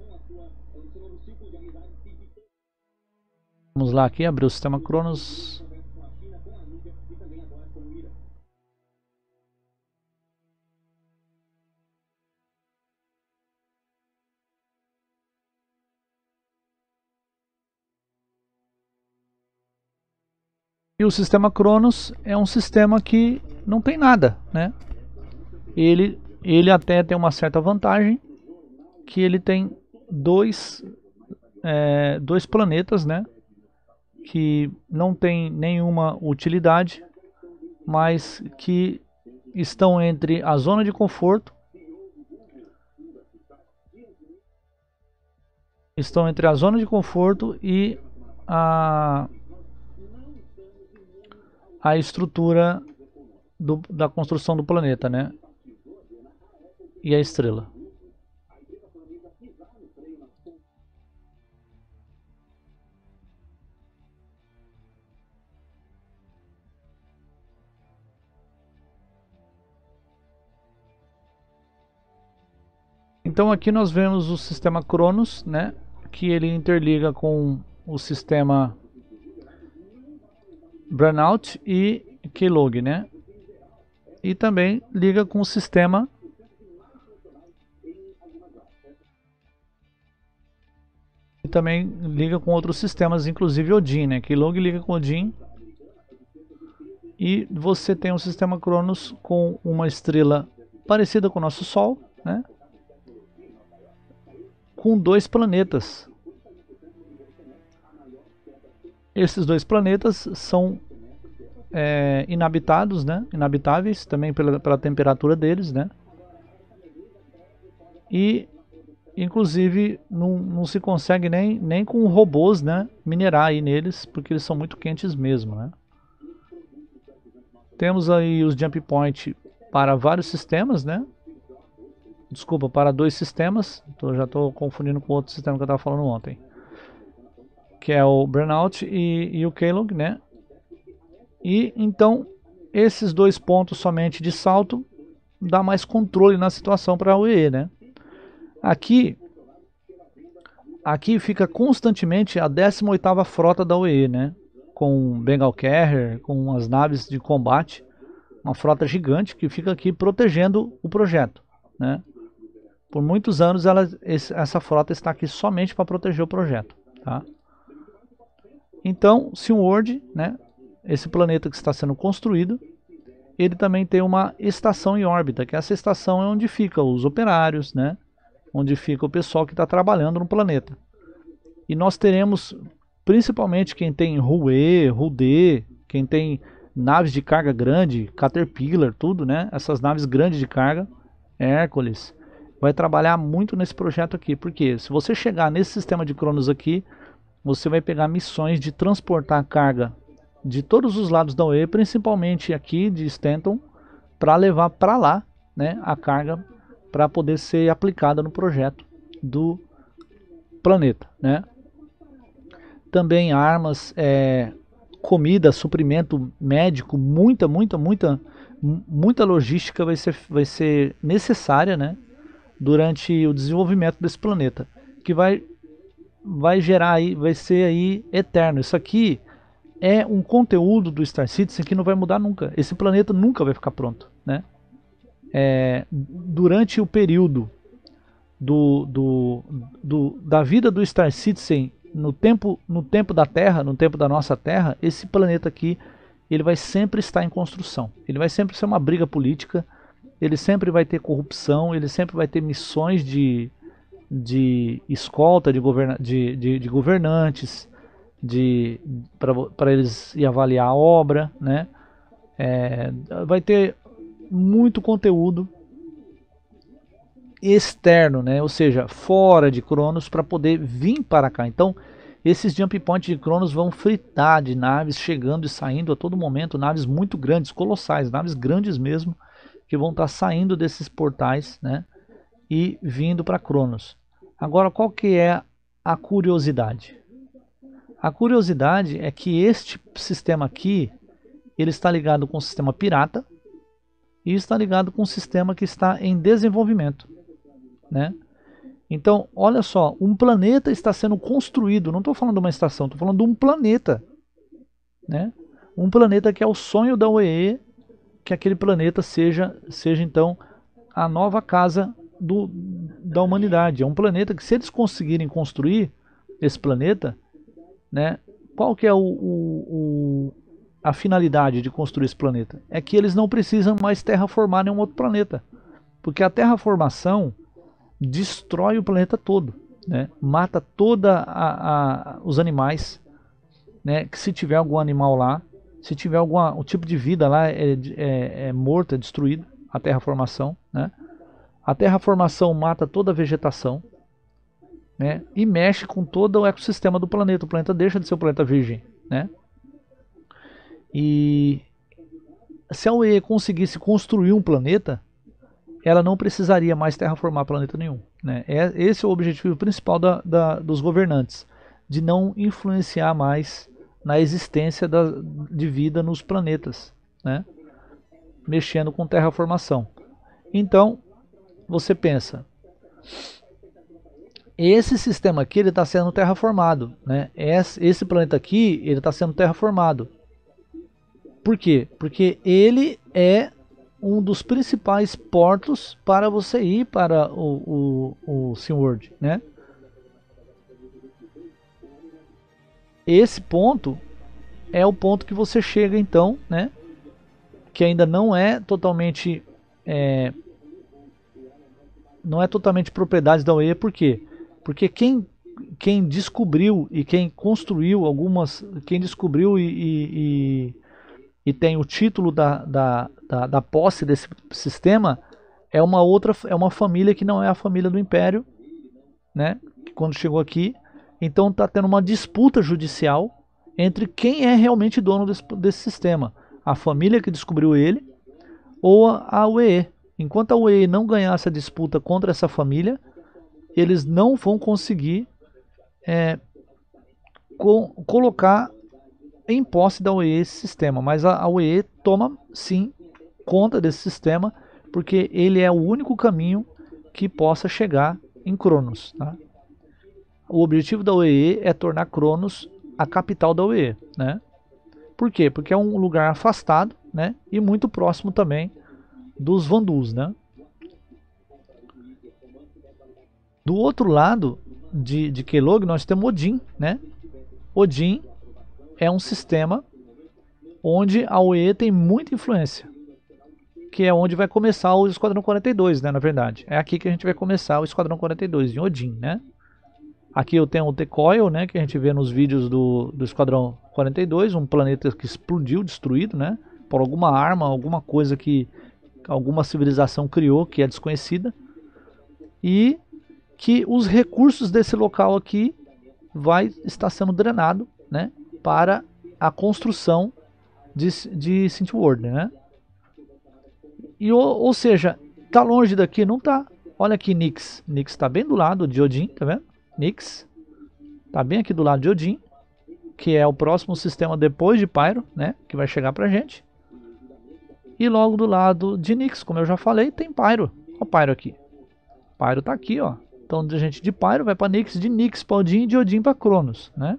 Vamos lá aqui, abrir o sistema Cronos. E o sistema Cronos é um sistema que não tem nada, né? Ele, ele até tem uma certa vantagem, que ele tem dois, é, dois planetas, né? Que não tem nenhuma utilidade, mas que estão entre a zona de conforto, estão entre a zona de conforto e a, a estrutura do, da construção do planeta, né? E a estrela. Então aqui nós vemos o sistema Cronos, né, que ele interliga com o sistema Burnout e Keylog, né, e também liga com o sistema e também liga com outros sistemas, inclusive Odin, né, Keylog liga com Odin, e você tem um sistema Cronos com uma estrela parecida com o nosso Sol, né, com dois planetas. Esses dois planetas são é, inabitados, né? Inabitáveis também pela, pela temperatura deles, né? e inclusive não, não se consegue nem, nem com robôs, né, minerar aí neles, porque eles são muito quentes mesmo, né. Temos aí os jump point para vários sistemas, né, desculpa, para dois sistemas, então já estou confundindo com outro sistema que eu estava falando ontem, que é o Burnout e, e o Keylog, né. E então esses dois pontos somente de salto dá mais controle na situação para a U E E, né. Aqui, aqui fica constantemente a décima oitava frota da U E E, né, com Bengal Carrier, com as naves de combate, uma frota gigante que fica aqui protegendo o projeto, né. Por muitos anos ela, essa frota está aqui somente para proteger o projeto, tá. Então, SeaWorld, né, esse planeta que está sendo construído, ele também tem uma estação em órbita, que essa estação é onde fica os operários, né, onde fica o pessoal que está trabalhando no planeta. E nós teremos, principalmente quem tem Rue, Rude, quem tem naves de carga grande, Caterpillar, tudo, né, essas naves grandes de carga, Hércules, vai trabalhar muito nesse projeto aqui. Porque se você chegar nesse sistema de Cronos aqui, você vai pegar missões de transportar carga de todos os lados da U E, principalmente aqui de Stanton, para levar para lá, né, a carga para poder ser aplicada no projeto do planeta, né. Também armas, é, comida, suprimento médico, muita, muita, muita, muita logística vai ser, vai ser necessária, né, durante o desenvolvimento desse planeta, que vai, vai gerar aí, vai ser aí eterno. Isso aqui é um conteúdo do Star Citizen que não vai mudar nunca. Esse planeta nunca vai ficar pronto, né? É, durante o período do, do, do, da vida do Star Citizen, no tempo, no tempo da Terra, no tempo da nossa Terra, esse planeta aqui, ele vai sempre estar em construção. Ele vai sempre ser uma briga política, ele sempre vai ter corrupção, ele sempre vai ter missões de, de escolta de, governa, de, de, de governantes, de, para eles ir avaliar a obra, né? É, vai ter muito conteúdo externo, né? Ou seja, fora de Cronos, para poder vir para cá. Então, esses jump points de Cronos vão fritar de naves chegando e saindo a todo momento, naves muito grandes, colossais, naves grandes mesmo, que vão estar saindo desses portais, né? E vindo para Cronos. Agora, qual que é a curiosidade? A curiosidade é que este sistema aqui, ele está ligado com o sistema pirata, e está ligado com um sistema que está em desenvolvimento, né? Então, olha só, um planeta está sendo construído, não estou falando de uma estação, estou falando de um planeta, né? Um planeta que é o sonho da U E E, que aquele planeta seja, seja então a nova casa do, da humanidade. É um planeta que, se eles conseguirem construir esse planeta, né? Qual que é o, o, o a finalidade de construir esse planeta? É que eles não precisam mais terraformar nenhum outro planeta, porque a terraformação destrói o planeta todo, né? Mata toda a, a, os animais, né? Que se tiver algum animal lá, se tiver algum um tipo de vida lá, é, é, é morto, é destruído a terraformação, né? A terraformação mata toda a vegetação, né? E mexe com todo o ecossistema do planeta. O planeta deixa de ser um planeta virgem, né? E se a U E conseguisse construir um planeta, ela não precisaria mais terraformar planeta nenhum, né? É, esse é o objetivo principal da, da, dos governantes, de não influenciar mais na existência da, de vida nos planetas, né? Mexendo com terraformação. Então, você pensa, esse sistema aqui está sendo terraformado, né? Esse, esse planeta aqui ele está sendo terraformado. Por quê? Porque ele é um dos principais portos para você ir para o, o, o SeaWorld, né? Esse ponto é o ponto que você chega então, né? Que ainda não é totalmente é, não é totalmente propriedade da U E E. Por quê? Porque quem, quem descobriu e quem construiu algumas, quem descobriu e, e, e, e tem o título da, da, da, da posse desse sistema é uma outra, é uma família que não é a família do Império, né? Que quando chegou aqui, então está tendo uma disputa judicial entre quem é realmente dono desse, desse sistema, a família que descobriu ele ou a, a U E E. Enquanto a U E E não ganhar essa disputa contra essa família, eles não vão conseguir é, co colocar em posse da U E E esse sistema, mas a, a U E E toma sim conta desse sistema, porque ele é o único caminho que possa chegar em Cronos. Tá? O objetivo da U E E é tornar Cronos a capital da U E E. Né? Por quê? Porque é um lugar afastado, né? E muito próximo também dos Vandus. Né? Do outro lado de, de Kelog nós temos Odin. Né? Odin é um sistema onde a U E E tem muita influência, que é onde vai começar o Esquadrão quarenta e dois, né, na verdade. É aqui que a gente vai começar o Esquadrão quarenta e dois, em Odin, né. Aqui eu tenho o T-Coil, né, que a gente vê nos vídeos do, do Esquadrão quarenta e dois, um planeta que explodiu, destruído, né, por alguma arma, alguma coisa que alguma civilização criou, que é desconhecida, e que os recursos desse local aqui vai estar sendo drenado, né, para a construção de, de Synthworld, né? E, ou, ou seja, tá longe daqui? Não tá. Olha aqui Nyx. Nyx tá bem do lado de Odin, tá vendo? Nyx tá bem aqui do lado de Odin, que é o próximo sistema depois de Pyro, né? Que vai chegar pra gente. E logo do lado de Nyx, como eu já falei, tem Pyro. Olha o Pyro aqui. Pyro tá aqui, ó. Então a gente de Pyro vai pra Nyx, de Nyx pra Odin e de Odin pra Cronos, né?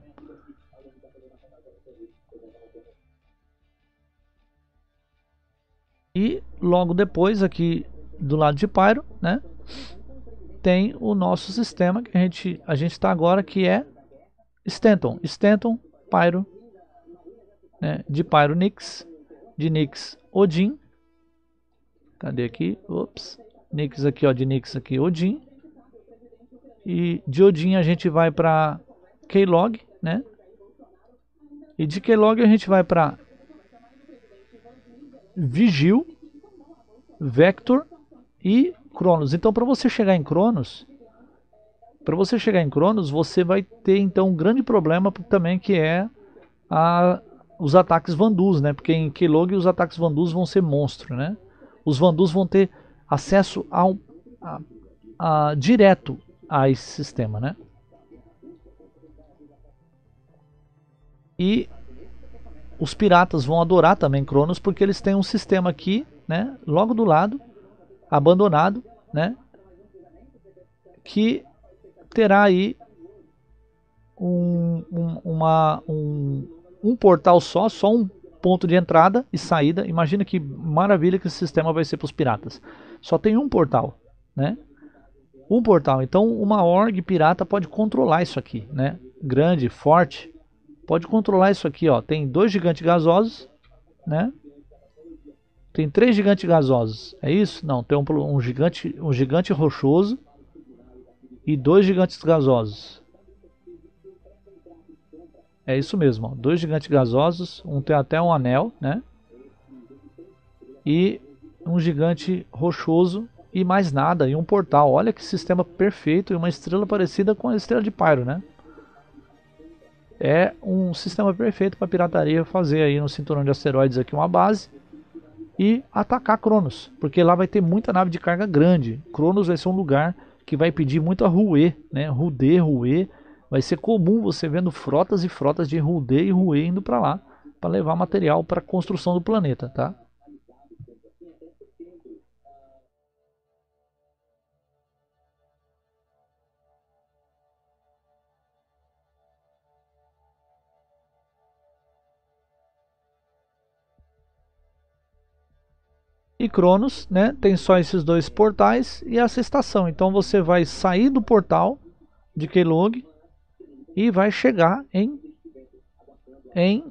E logo depois, aqui do lado de Pyro, né, tem o nosso sistema que a gente a gente está agora, que é Stanton. Stanton, Pyro, né, de Pyro Nyx, de Nyx Odin. Cadê aqui? Ops. Nyx aqui, ó, de Nyx aqui Odin. E de Odin a gente vai para Kelog, né? E de Kelog a gente vai para Vigil, Vector e Cronos. Então, para você chegar em Cronos, para você chegar em Cronos, você vai ter então um grande problema também, que é a, os ataques Vandus, né? Porque em Kelog os ataques Vandus vão ser monstros, né? Os Vandus vão ter acesso ao a, a, direto a esse sistema, né? E os piratas vão adorar também Cronos, porque eles têm um sistema aqui, né, logo do lado, abandonado, né, que terá aí um, um, uma, um, um portal só, só um ponto de entrada e saída. Imagina que maravilha que esse sistema vai ser para os piratas. Só tem um portal, né? Um portal. Então uma org pirata pode controlar isso aqui, né? Grande, forte. Pode controlar isso aqui, ó. Tem dois gigantes gasosos, né? Tem três gigantes gasosos. É isso? Não, tem um, um gigante, um gigante rochoso e dois gigantes gasosos. É isso mesmo, ó. Dois gigantes gasosos, um tem até um anel, né? E um gigante rochoso e mais nada, e um portal. Olha que sistema perfeito, e uma estrela parecida com a estrela de Pyro, né? É um sistema perfeito para pirataria fazer aí no cinturão de asteroides aqui uma base e atacar Cronos, porque lá vai ter muita nave de carga grande. Cronos vai ser um lugar que vai pedir muita Ruê, né? Rudê, Ruê. Vai ser comum você vendo frotas e frotas de Rudê e Ruê indo para lá para levar material para a construção do planeta, tá? E Cronos, né, tem só esses dois portais e essa estação. Então você vai sair do portal de Kelog e vai chegar em em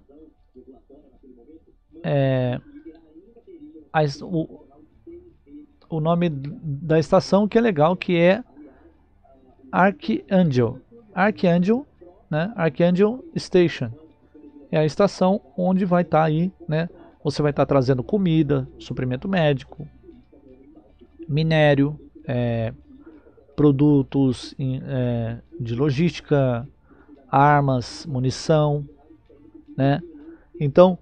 é, a, o, o nome da estação, que é legal, que é Archangel. Archangel, né? Archangel Station. É a estação onde vai estar tá aí, né? Você vai estar tá trazendo comida, suprimento médico, minério, é, produtos em, é, de logística, armas, munição, né? Então,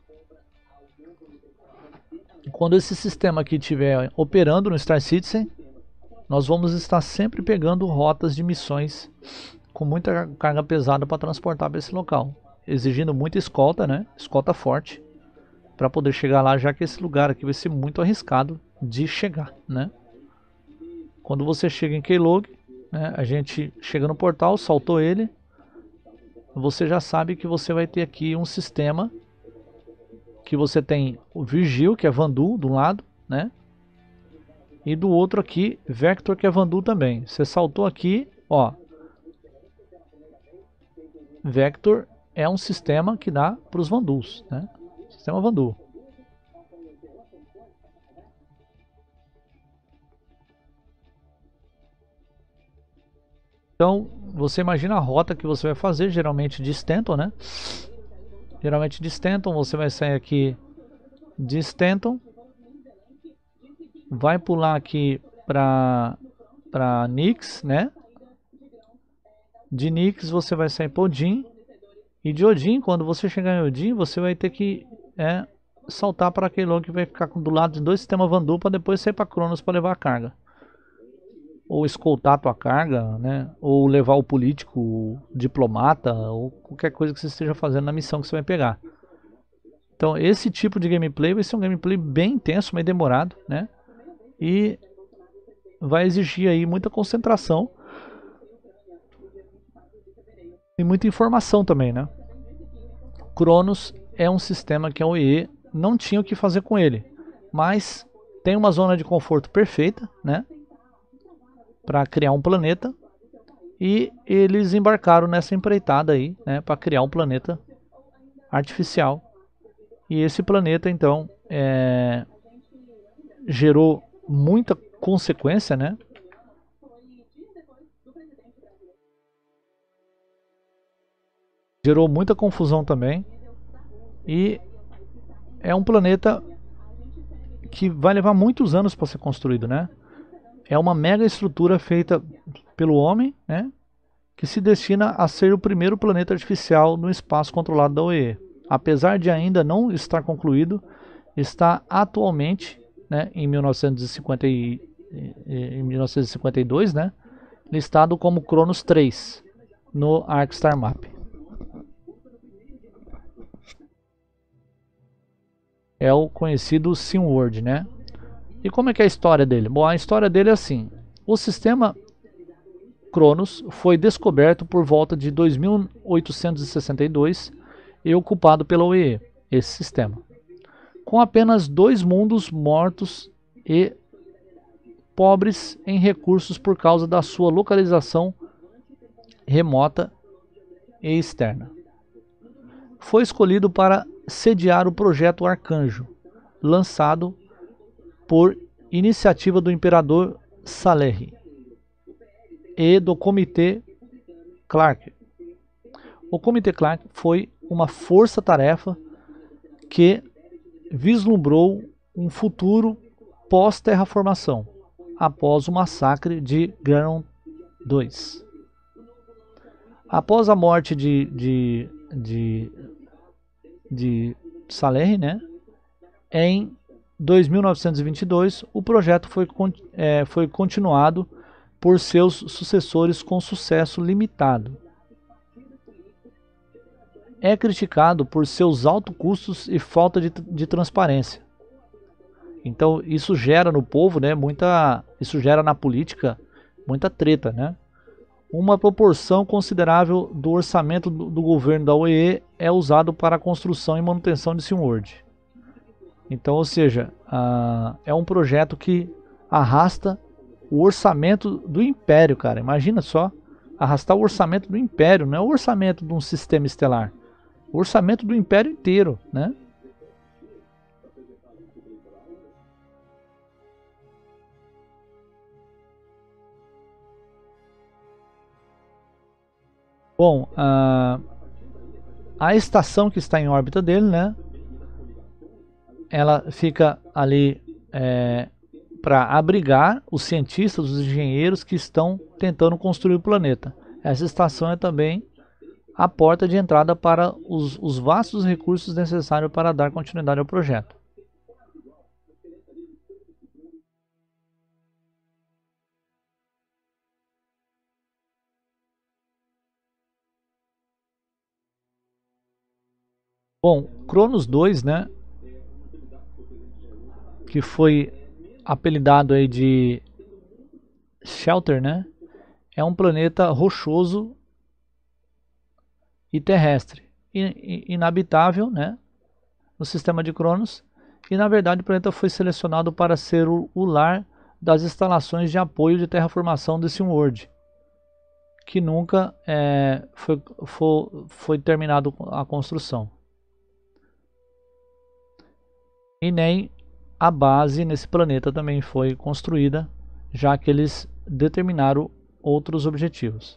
quando esse sistema aqui estiver operando no Star Citizen, nós vamos estar sempre pegando rotas de missões com muita carga pesada para transportar para esse local, exigindo muita escolta, né? Escolta forte, para poder chegar lá, já que esse lugar aqui vai ser muito arriscado de chegar, né? Quando você chega em Keylog, né, a gente chega no portal, saltou ele, você já sabe que você vai ter aqui um sistema que você tem o Virgil, que é Vanduul, de um lado, né? E do outro aqui, Vector, que é Vanduul também. Você saltou aqui, ó. Vector é um sistema que dá para os Vanduuls, né? Sistema Vanduul. Então, você imagina a rota que você vai fazer, geralmente de Stanton, né? Geralmente de Stanton, você vai sair aqui de Stanton, vai pular aqui para para Nix, né? De Nix você vai sair para Odin, e de Odin, quando você chegar em Odin, você vai ter que é, saltar para aquele lugar que vai ficar do lado de dois sistemas Vanduul para depois sair para Cronos para levar a carga. Ou escoltar a tua carga, né? Ou levar o político, o diplomata, ou qualquer coisa que você esteja fazendo na missão que você vai pegar. Então esse tipo de gameplay vai ser um gameplay bem intenso, meio demorado, né? E vai exigir aí muita concentração e muita informação também, né? Cronos é um sistema que a O E E não tinha o que fazer com ele, mas tem uma zona de conforto perfeita, né? Para criar um planeta, e eles embarcaram nessa empreitada aí, né, para criar um planeta artificial. E esse planeta então é, gerou muita consequência, né? Gerou muita confusão também, e é um planeta que vai levar muitos anos para ser construído, né? É uma mega estrutura feita pelo homem, né, que se destina a ser o primeiro planeta artificial no espaço controlado da O E E. Apesar de ainda não estar concluído, está atualmente, né, em, mil novecentos e cinquenta e, em mil novecentos e cinquenta e dois, né, listado como Cronos três no ArcStar Map. É o conhecido SimWorld, né? E como é que é a história dele? Bom, a história dele é assim: o sistema Cronos foi descoberto por volta de dois mil oitocentos e sessenta e dois e ocupado pela O E E, esse sistema, com apenas dois mundos mortos e pobres em recursos por causa da sua localização remota e externa. Foi escolhido para sediar o projeto Arcanjo, lançado por iniciativa do Imperador Salehi e do Comitê Clark. O Comitê Clark foi uma força-tarefa que vislumbrou um futuro pós-terraformação, após o massacre de Garon dois. Após a morte de, de, de, de Salehi, né, em dois mil novecentos e vinte e dois, o projeto foi, é, foi continuado por seus sucessores com sucesso limitado. É criticado por seus altos custos e falta de, de transparência. Então isso gera no povo, né, muita, isso gera na política muita treta, né? Uma proporção considerável do orçamento do, do governo da O E E é usado para a construção e manutenção de SimWorld. Então, ou seja, uh, é um projeto que arrasta o orçamento do Império, cara. Imagina só, arrastar o orçamento do Império, não é o orçamento de um sistema estelar. O orçamento do Império inteiro, né? Bom, uh, a estação que está em órbita dele, né? Ela fica ali é, para abrigar os cientistas, os engenheiros que estão tentando construir o planeta. Essa estação é também a porta de entrada para os, os vastos recursos necessários para dar continuidade ao projeto. Bom, Cronos dois, né, que foi apelidado aí de Shelter, né, é um planeta rochoso e terrestre, inabitável, né, no sistema de Cronos, e na verdade o planeta foi selecionado para ser o, o lar das instalações de apoio de terraformação desse SeaWorld, que nunca é, foi, foi, foi terminado a construção. E nem a base nesse planeta também foi construída, já que eles determinaram outros objetivos.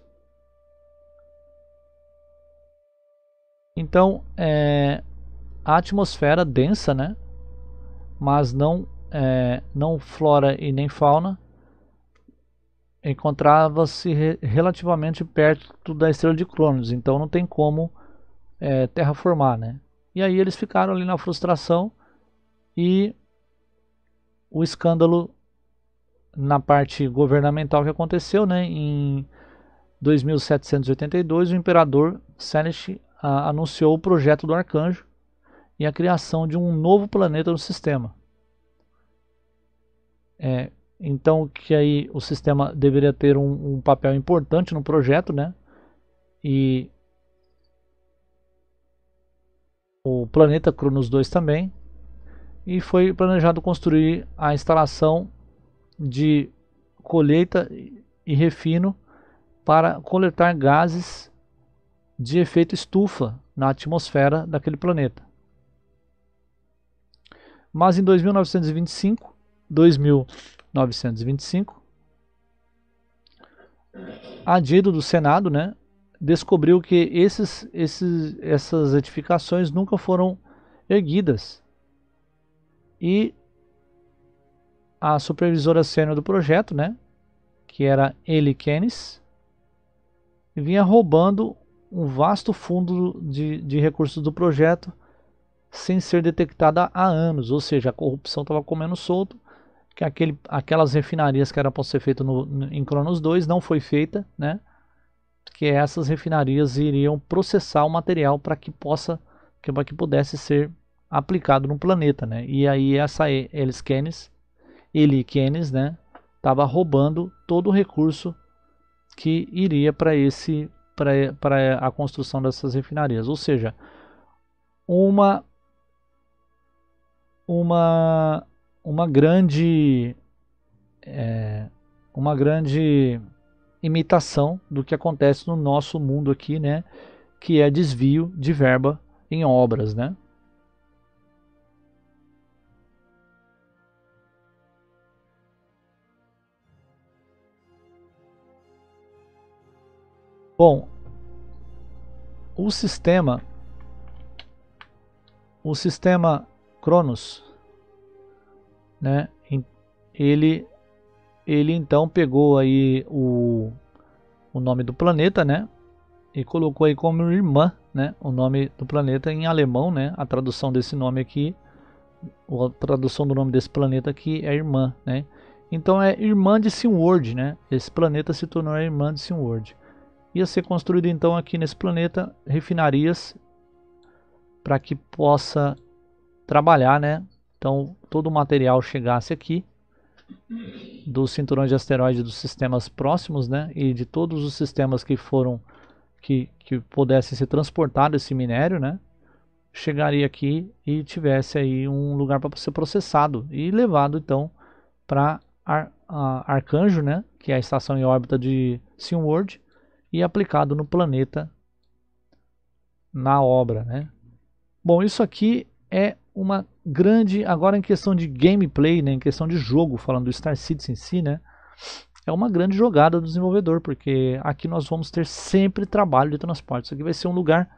Então, é, a atmosfera densa, né, mas não, é, não flora e nem fauna, encontrava-se re relativamente perto da estrela de Cronos, então não tem como é, terraformar, né? E aí eles ficaram ali na frustração. E o escândalo na parte governamental que aconteceu, né, em dois mil setecentos e oitenta e dois, o imperador Senesh ah, anunciou o projeto do Arcanjo e a criação de um novo planeta no sistema. É, então que aí o sistema deveria ter um, um papel importante no projeto, né, e o planeta Cronos dois também. E foi planejado construir a instalação de colheita e refino para coletar gases de efeito estufa na atmosfera daquele planeta. Mas em dois mil novecentos e vinte e cinco, dois mil novecentos e vinte e cinco, a Dido do Senado, né, descobriu que esses, esses, essas edificações nunca foram erguidas. E a supervisora sênior do projeto, né, que era Eli Keynes, vinha roubando um vasto fundo de, de recursos do projeto sem ser detectada há anos, ou seja, a corrupção estava comendo solto, que aquele, aquelas refinarias que eram para ser feitas no, no, em Cronos dois não foi feita, né, que essas refinarias iriam processar o material para que possa, que, para que pudesse ser aplicado no planeta, né? E aí essa Eli Keynes, Eli Keynes, né, estava roubando todo o recurso que iria para esse para a construção dessas refinarias, ou seja, uma uma uma grande é, uma grande imitação do que acontece no nosso mundo aqui, né, que é desvio de verba em obras, né? Bom, o sistema, o sistema Cronos, né? Ele, ele então pegou aí o, o nome do planeta, né? E colocou aí como irmã, né? O nome do planeta em alemão, né? A tradução desse nome aqui, a tradução do nome desse planeta aqui é irmã, né? Então é irmã de SeaWorld, né? Esse planeta se tornou a irmã de SeaWorld. Ia ser construído então aqui nesse planeta refinarias para que possa trabalhar, né? Então todo o material chegasse aqui dos cinturões de asteroides dos sistemas próximos, né? E de todos os sistemas que foram que, que pudesse ser transportado esse minério, né? Chegaria aqui e tivesse aí um lugar para ser processado e levado então para Ar, Arcanjo, né? Que é a estação em órbita de SeaWorld, e aplicado no planeta na obra, né? Bom, isso aqui é uma grande, agora em questão de gameplay, né, em questão de jogo, falando do Star Citizen em si, né, é uma grande jogada do desenvolvedor, porque aqui nós vamos ter sempre trabalho de transporte. Isso aqui vai ser um lugar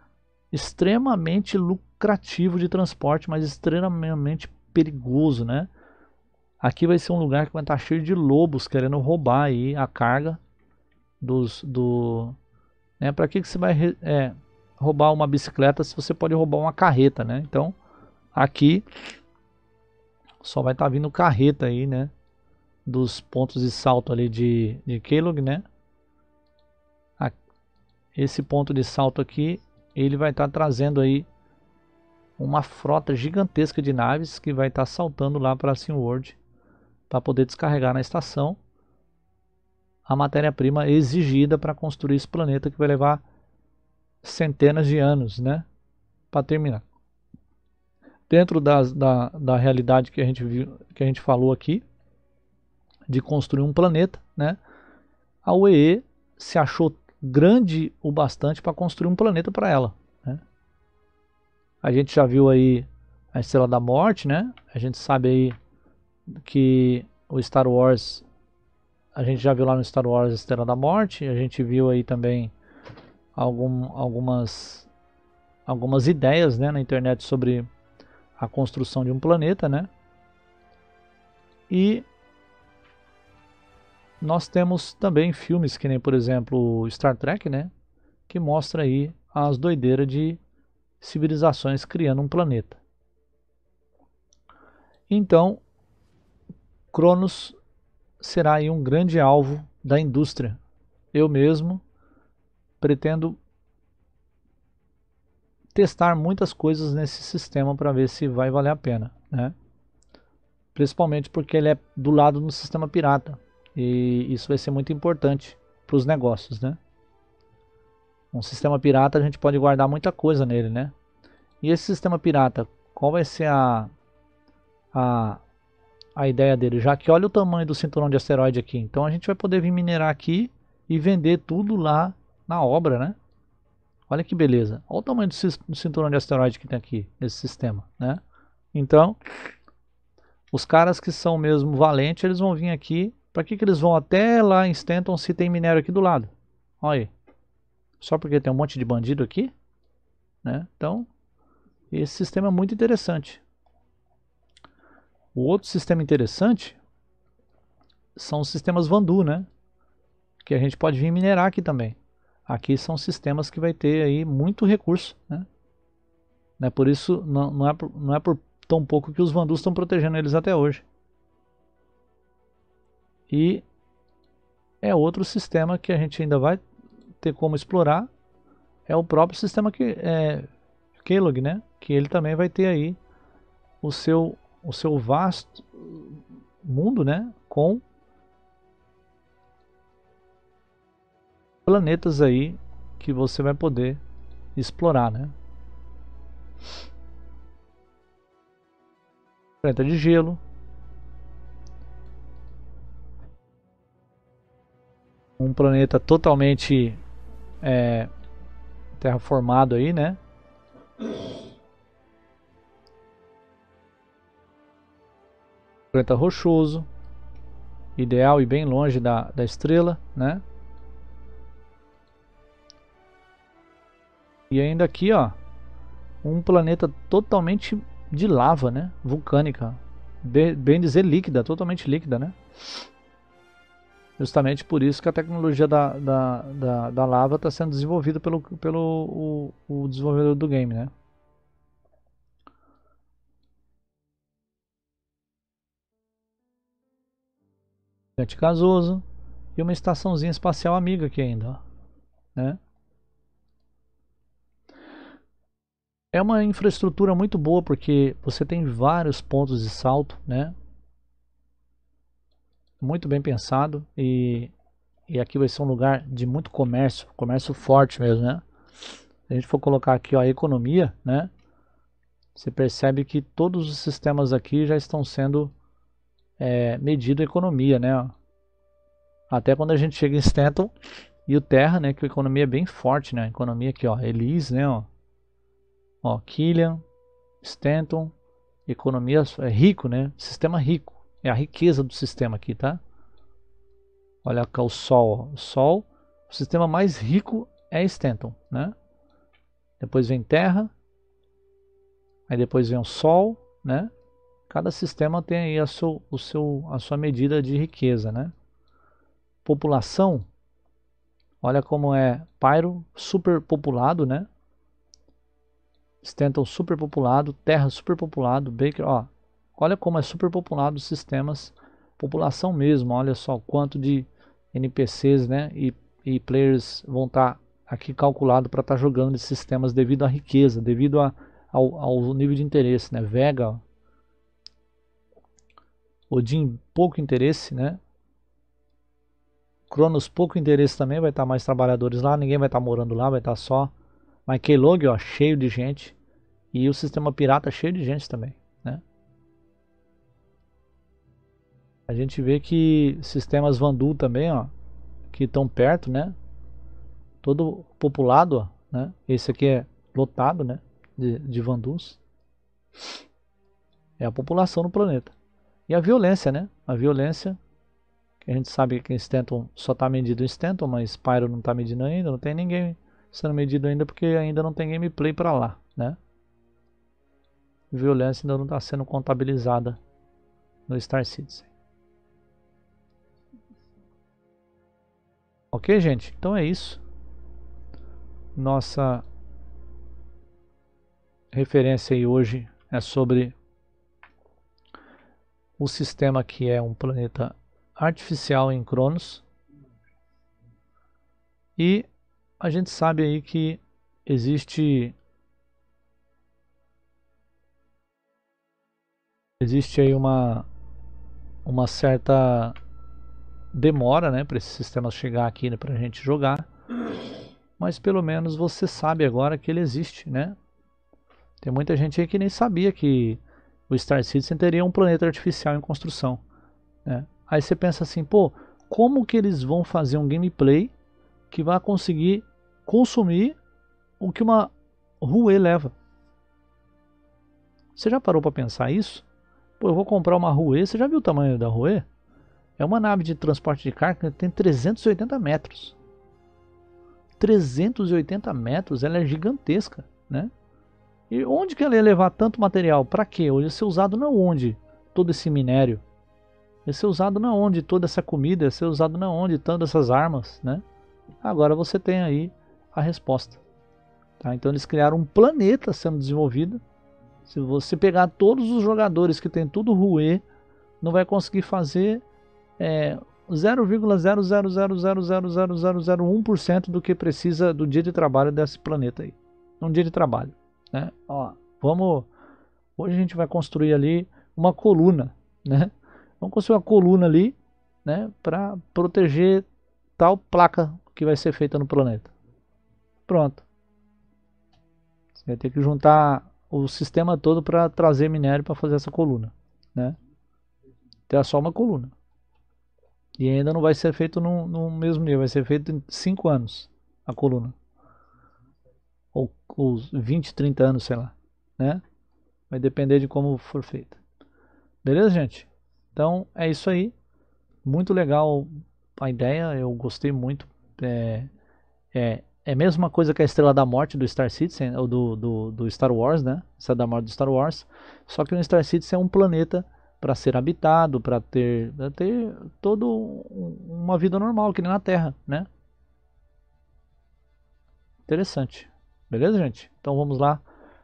extremamente lucrativo de transporte, mas extremamente perigoso, né? Aqui vai ser um lugar que vai estar cheio de lobos querendo roubar aí a carga dos do, né? Para que que você vai é, roubar uma bicicleta se você pode roubar uma carreta, né? Então aqui só vai estar vindo carreta aí, né? Dos pontos de salto ali de de Keylog, né? Esse ponto de salto aqui, ele vai estar trazendo aí uma frota gigantesca de naves que vai estar saltando lá para a SimWorld para poder descarregar na estação a matéria-prima exigida para construir esse planeta, que vai levar centenas de anos, né, para terminar. Dentro das, da, da realidade que a gente viu, que a gente falou aqui, de construir um planeta, né, a U E E se achou grande o bastante para construir um planeta para ela, né? A gente já viu aí a Estrela da Morte, né? A gente sabe aí que o Star Wars, a gente já viu lá no Star Wars a Estrela da Morte. A gente viu aí também algum, algumas algumas ideias, né, na internet sobre a construção de um planeta, né? E nós temos também filmes que nem, por exemplo, Star Trek, né, que mostra aí as doideiras de civilizações criando um planeta. Então, Cronos será aí um grande alvo da indústria. Eu mesmo pretendo testar muitas coisas nesse sistema para ver se vai valer a pena, né? Principalmente porque ele é do lado do sistema pirata. E isso vai ser muito importante para os negócios, né? Um sistema pirata a gente pode guardar muita coisa nele, né? E esse sistema pirata, qual vai ser a, a, a ideia dele? Já que olha o tamanho do cinturão de asteroide aqui. Então a gente vai poder vir minerar aqui e vender tudo lá na obra, né? Olha que beleza. Olha o tamanho do cinturão de asteroide que tem aqui, nesse sistema, né? Então, os caras que são mesmo valentes, eles vão vir aqui. Para que que eles vão até lá em Stanton se tem minério aqui do lado? Olha aí. Só porque tem um monte de bandido aqui, né? Então, esse sistema é muito interessante. O outro sistema interessante são os sistemas Vandu, né? Que a gente pode vir minerar aqui também. Aqui são sistemas que vai ter aí muito recurso, né? Não é por isso, não, não, é, por, não é por tão pouco que os Vandus estão protegendo eles até hoje. E é outro sistema que a gente ainda vai ter como explorar, é o próprio sistema que é Keylog, né? Que ele também vai ter aí o seu o seu vasto mundo, né? Com planetas aí que você vai poder explorar, né? Planeta de gelo. Um planeta totalmente é, terraformado aí, né? Planeta rochoso, ideal e bem longe da, da estrela, né? E ainda aqui, ó, um planeta totalmente de lava, né? Vulcânica, bem, bem dizer líquida, totalmente líquida, né? Justamente por isso que a tecnologia da, da, da, da lava está sendo desenvolvida pelo, pelo o, o desenvolvedor do game, né? Gigante gasoso e uma estaçãozinha espacial amiga aqui ainda, ó, né? É uma infraestrutura muito boa porque você tem vários pontos de salto, né? Muito bem pensado e, e aqui vai ser um lugar de muito comércio, comércio forte mesmo, né? Se a gente for colocar aqui, ó, a economia, né? Você percebe que todos os sistemas aqui já estão sendo é, medido a economia, né? Ó. Até quando a gente chega em Stanton e o Terra, né? Que a economia é bem forte, né? A economia aqui, ó, Elise, né? Ó, ó Killian, Stanton, economia é rico, né? Sistema rico. É a riqueza do sistema aqui, tá? Olha cá o Sol, ó. O Sol, o sistema mais rico é Stanton, né? Depois vem Terra, aí depois vem o Sol, né? Cada sistema tem aí a, seu, o seu, a sua medida de riqueza, né? População, olha como é Pyro superpopulado, né? Stanton superpopulado, Terra superpopulado, Baker, ó. Olha como é superpopulado os sistemas, população mesmo, olha só o quanto de N P Cs, né? E, e players vão estar tá aqui calculado para estar tá jogando esses sistemas devido à riqueza, devido a, ao, ao nível de interesse, né? Vega, ó. Odin, pouco interesse, né? Cronos, pouco interesse também, vai estar mais trabalhadores lá, ninguém vai estar morando lá, vai estar só. Mas Keylog, ó, cheio de gente. E o sistema pirata cheio de gente também, né? A gente vê que sistemas Vanduul também, ó, que estão perto, né? Todo populado, ó, né? Esse aqui é lotado, né? De, de Vanduuls. É a população no planeta. E a violência, né? A violência, que a gente sabe que Stanton só está medido em Stanton, mas Pyro não está medindo ainda, não tem ninguém sendo medido ainda porque ainda não tem gameplay para lá, né? Violência ainda não está sendo contabilizada no Star Citizen. Ok, gente? Então é isso. Nossa referência aí hoje é sobre o sistema que é um planeta artificial em Cronos. E a gente sabe aí que existe existe aí uma uma certa demora, né, para esse sistema chegar aqui, né, para a gente jogar, mas pelo menos você sabe agora que ele existe, né? Tem muita gente aí que nem sabia que o Star Citizen teria um planeta artificial em construção, né? Aí você pensa assim, pô, como que eles vão fazer um gameplay que vai conseguir consumir o que uma Rue leva? Você já parou para pensar isso? Pô, eu vou comprar uma Rue, você já viu o tamanho da Rue? É uma nave de transporte de carga que tem trezentos e oitenta metros. trezentos e oitenta metros, ela é gigantesca, né? E onde que ela ia levar tanto material? Para quê? Ia ser usado na onde? Todo esse minério? Ia ser usado na onde? Toda essa comida? Ia ser usado na onde? Todas essas armas, né? Agora você tem aí a resposta. Tá? Então eles criaram um planeta sendo desenvolvido. Se você pegar todos os jogadores que tem tudo Rue, não vai conseguir fazer é, zero vírgula zero zero zero zero zero zero zero zero um por cento do que precisa do dia de trabalho desse planeta aí. Um dia de trabalho, né? Ó, vamos, hoje a gente vai construir ali uma coluna, né? Vamos construir uma coluna ali, né, para proteger tal placa que vai ser feita no planeta. Pronto. Você vai ter que juntar o sistema todo para trazer minério para fazer essa coluna, né? Tem só uma coluna. E ainda não vai ser feito no, no mesmo nível, vai ser feito em cinco anos a coluna. Ou, ou vinte, trinta anos, sei lá, né? Vai depender de como for feita. Beleza, gente? Então é isso aí. Muito legal a ideia, eu gostei muito. É, é, é a mesma coisa que a Estrela da Morte do Star Citizen, ou do, do, do Star Wars, né? Estrela da Morte do Star Wars. Só que o Star Citizen é um planeta para ser habitado, para ter, pra ter toda uma vida normal, que nem na Terra, né? Interessante. Beleza, gente? Então vamos lá.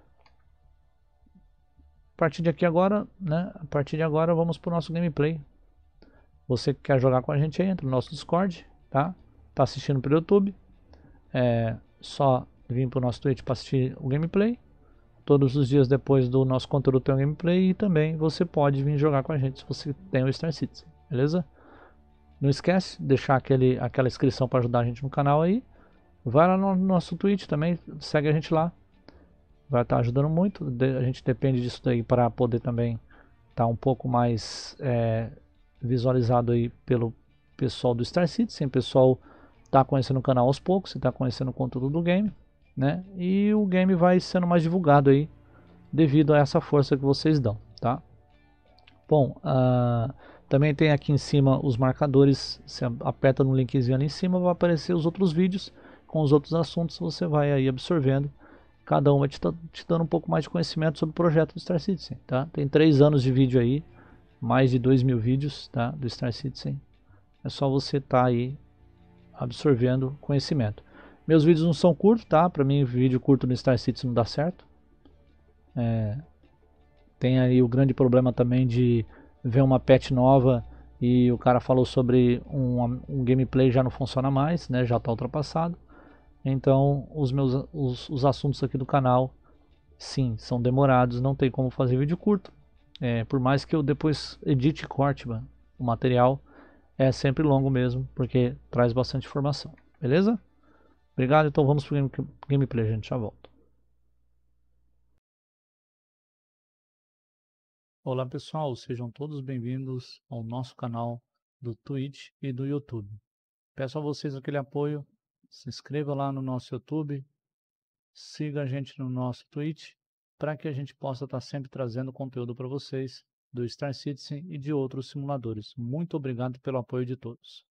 A partir de aqui agora, né? A partir de agora vamos para o nosso gameplay. Você que quer jogar com a gente aí, entra no nosso Discord, tá? Tá assistindo pelo YouTube. É só vir para o nosso Twitch para assistir o gameplay. Todos os dias depois do nosso conteúdo tem um gameplay. E também você pode vir jogar com a gente se você tem o Star Citizen, beleza? Não esquece de deixar aquele, aquela inscrição para ajudar a gente no canal aí. Vai lá no nosso Twitch também, segue a gente lá. Vai estar ajudando muito. A gente depende disso daí para poder também estar um pouco mais é, visualizado aí pelo pessoal do Star Citizen. O pessoal está conhecendo o canal aos poucos, está conhecendo o conteúdo do game, né? E o game vai sendo mais divulgado aí devido a essa força que vocês dão, tá? Bom, uh, também tem aqui em cima os marcadores. Você aperta no linkzinho ali em cima, vai aparecer os outros vídeos com os outros assuntos. Você vai aí absorvendo cada uma te, te dando um pouco mais de conhecimento sobre o projeto do Star Citizen, tá? Tem três anos de vídeo aí, mais de dois mil vídeos, tá, do Star Citizen. É só você estar tá aí absorvendo conhecimento. Meus vídeos não são curtos, tá? Para mim, vídeo curto no Star Citizen não dá certo. É, tem aí o grande problema também de ver uma patch nova e o cara falou sobre um, um gameplay já não funciona mais, né? Já está ultrapassado. Então, os meus os, os assuntos aqui do canal, sim, são demorados, não tem como fazer vídeo curto. É, por mais que eu depois edite e corte, mano, o material é sempre longo mesmo, porque traz bastante informação, beleza? Obrigado, então vamos pro game, gameplay, gente, já volto. Olá pessoal, sejam todos bem-vindos ao nosso canal do Twitch e do YouTube. Peço a vocês aquele apoio, se inscreva lá no nosso YouTube, siga a gente no nosso Twitch, para que a gente possa estar sempre trazendo conteúdo para vocês do Star Citizen e de outros simuladores. Muito obrigado pelo apoio de todos.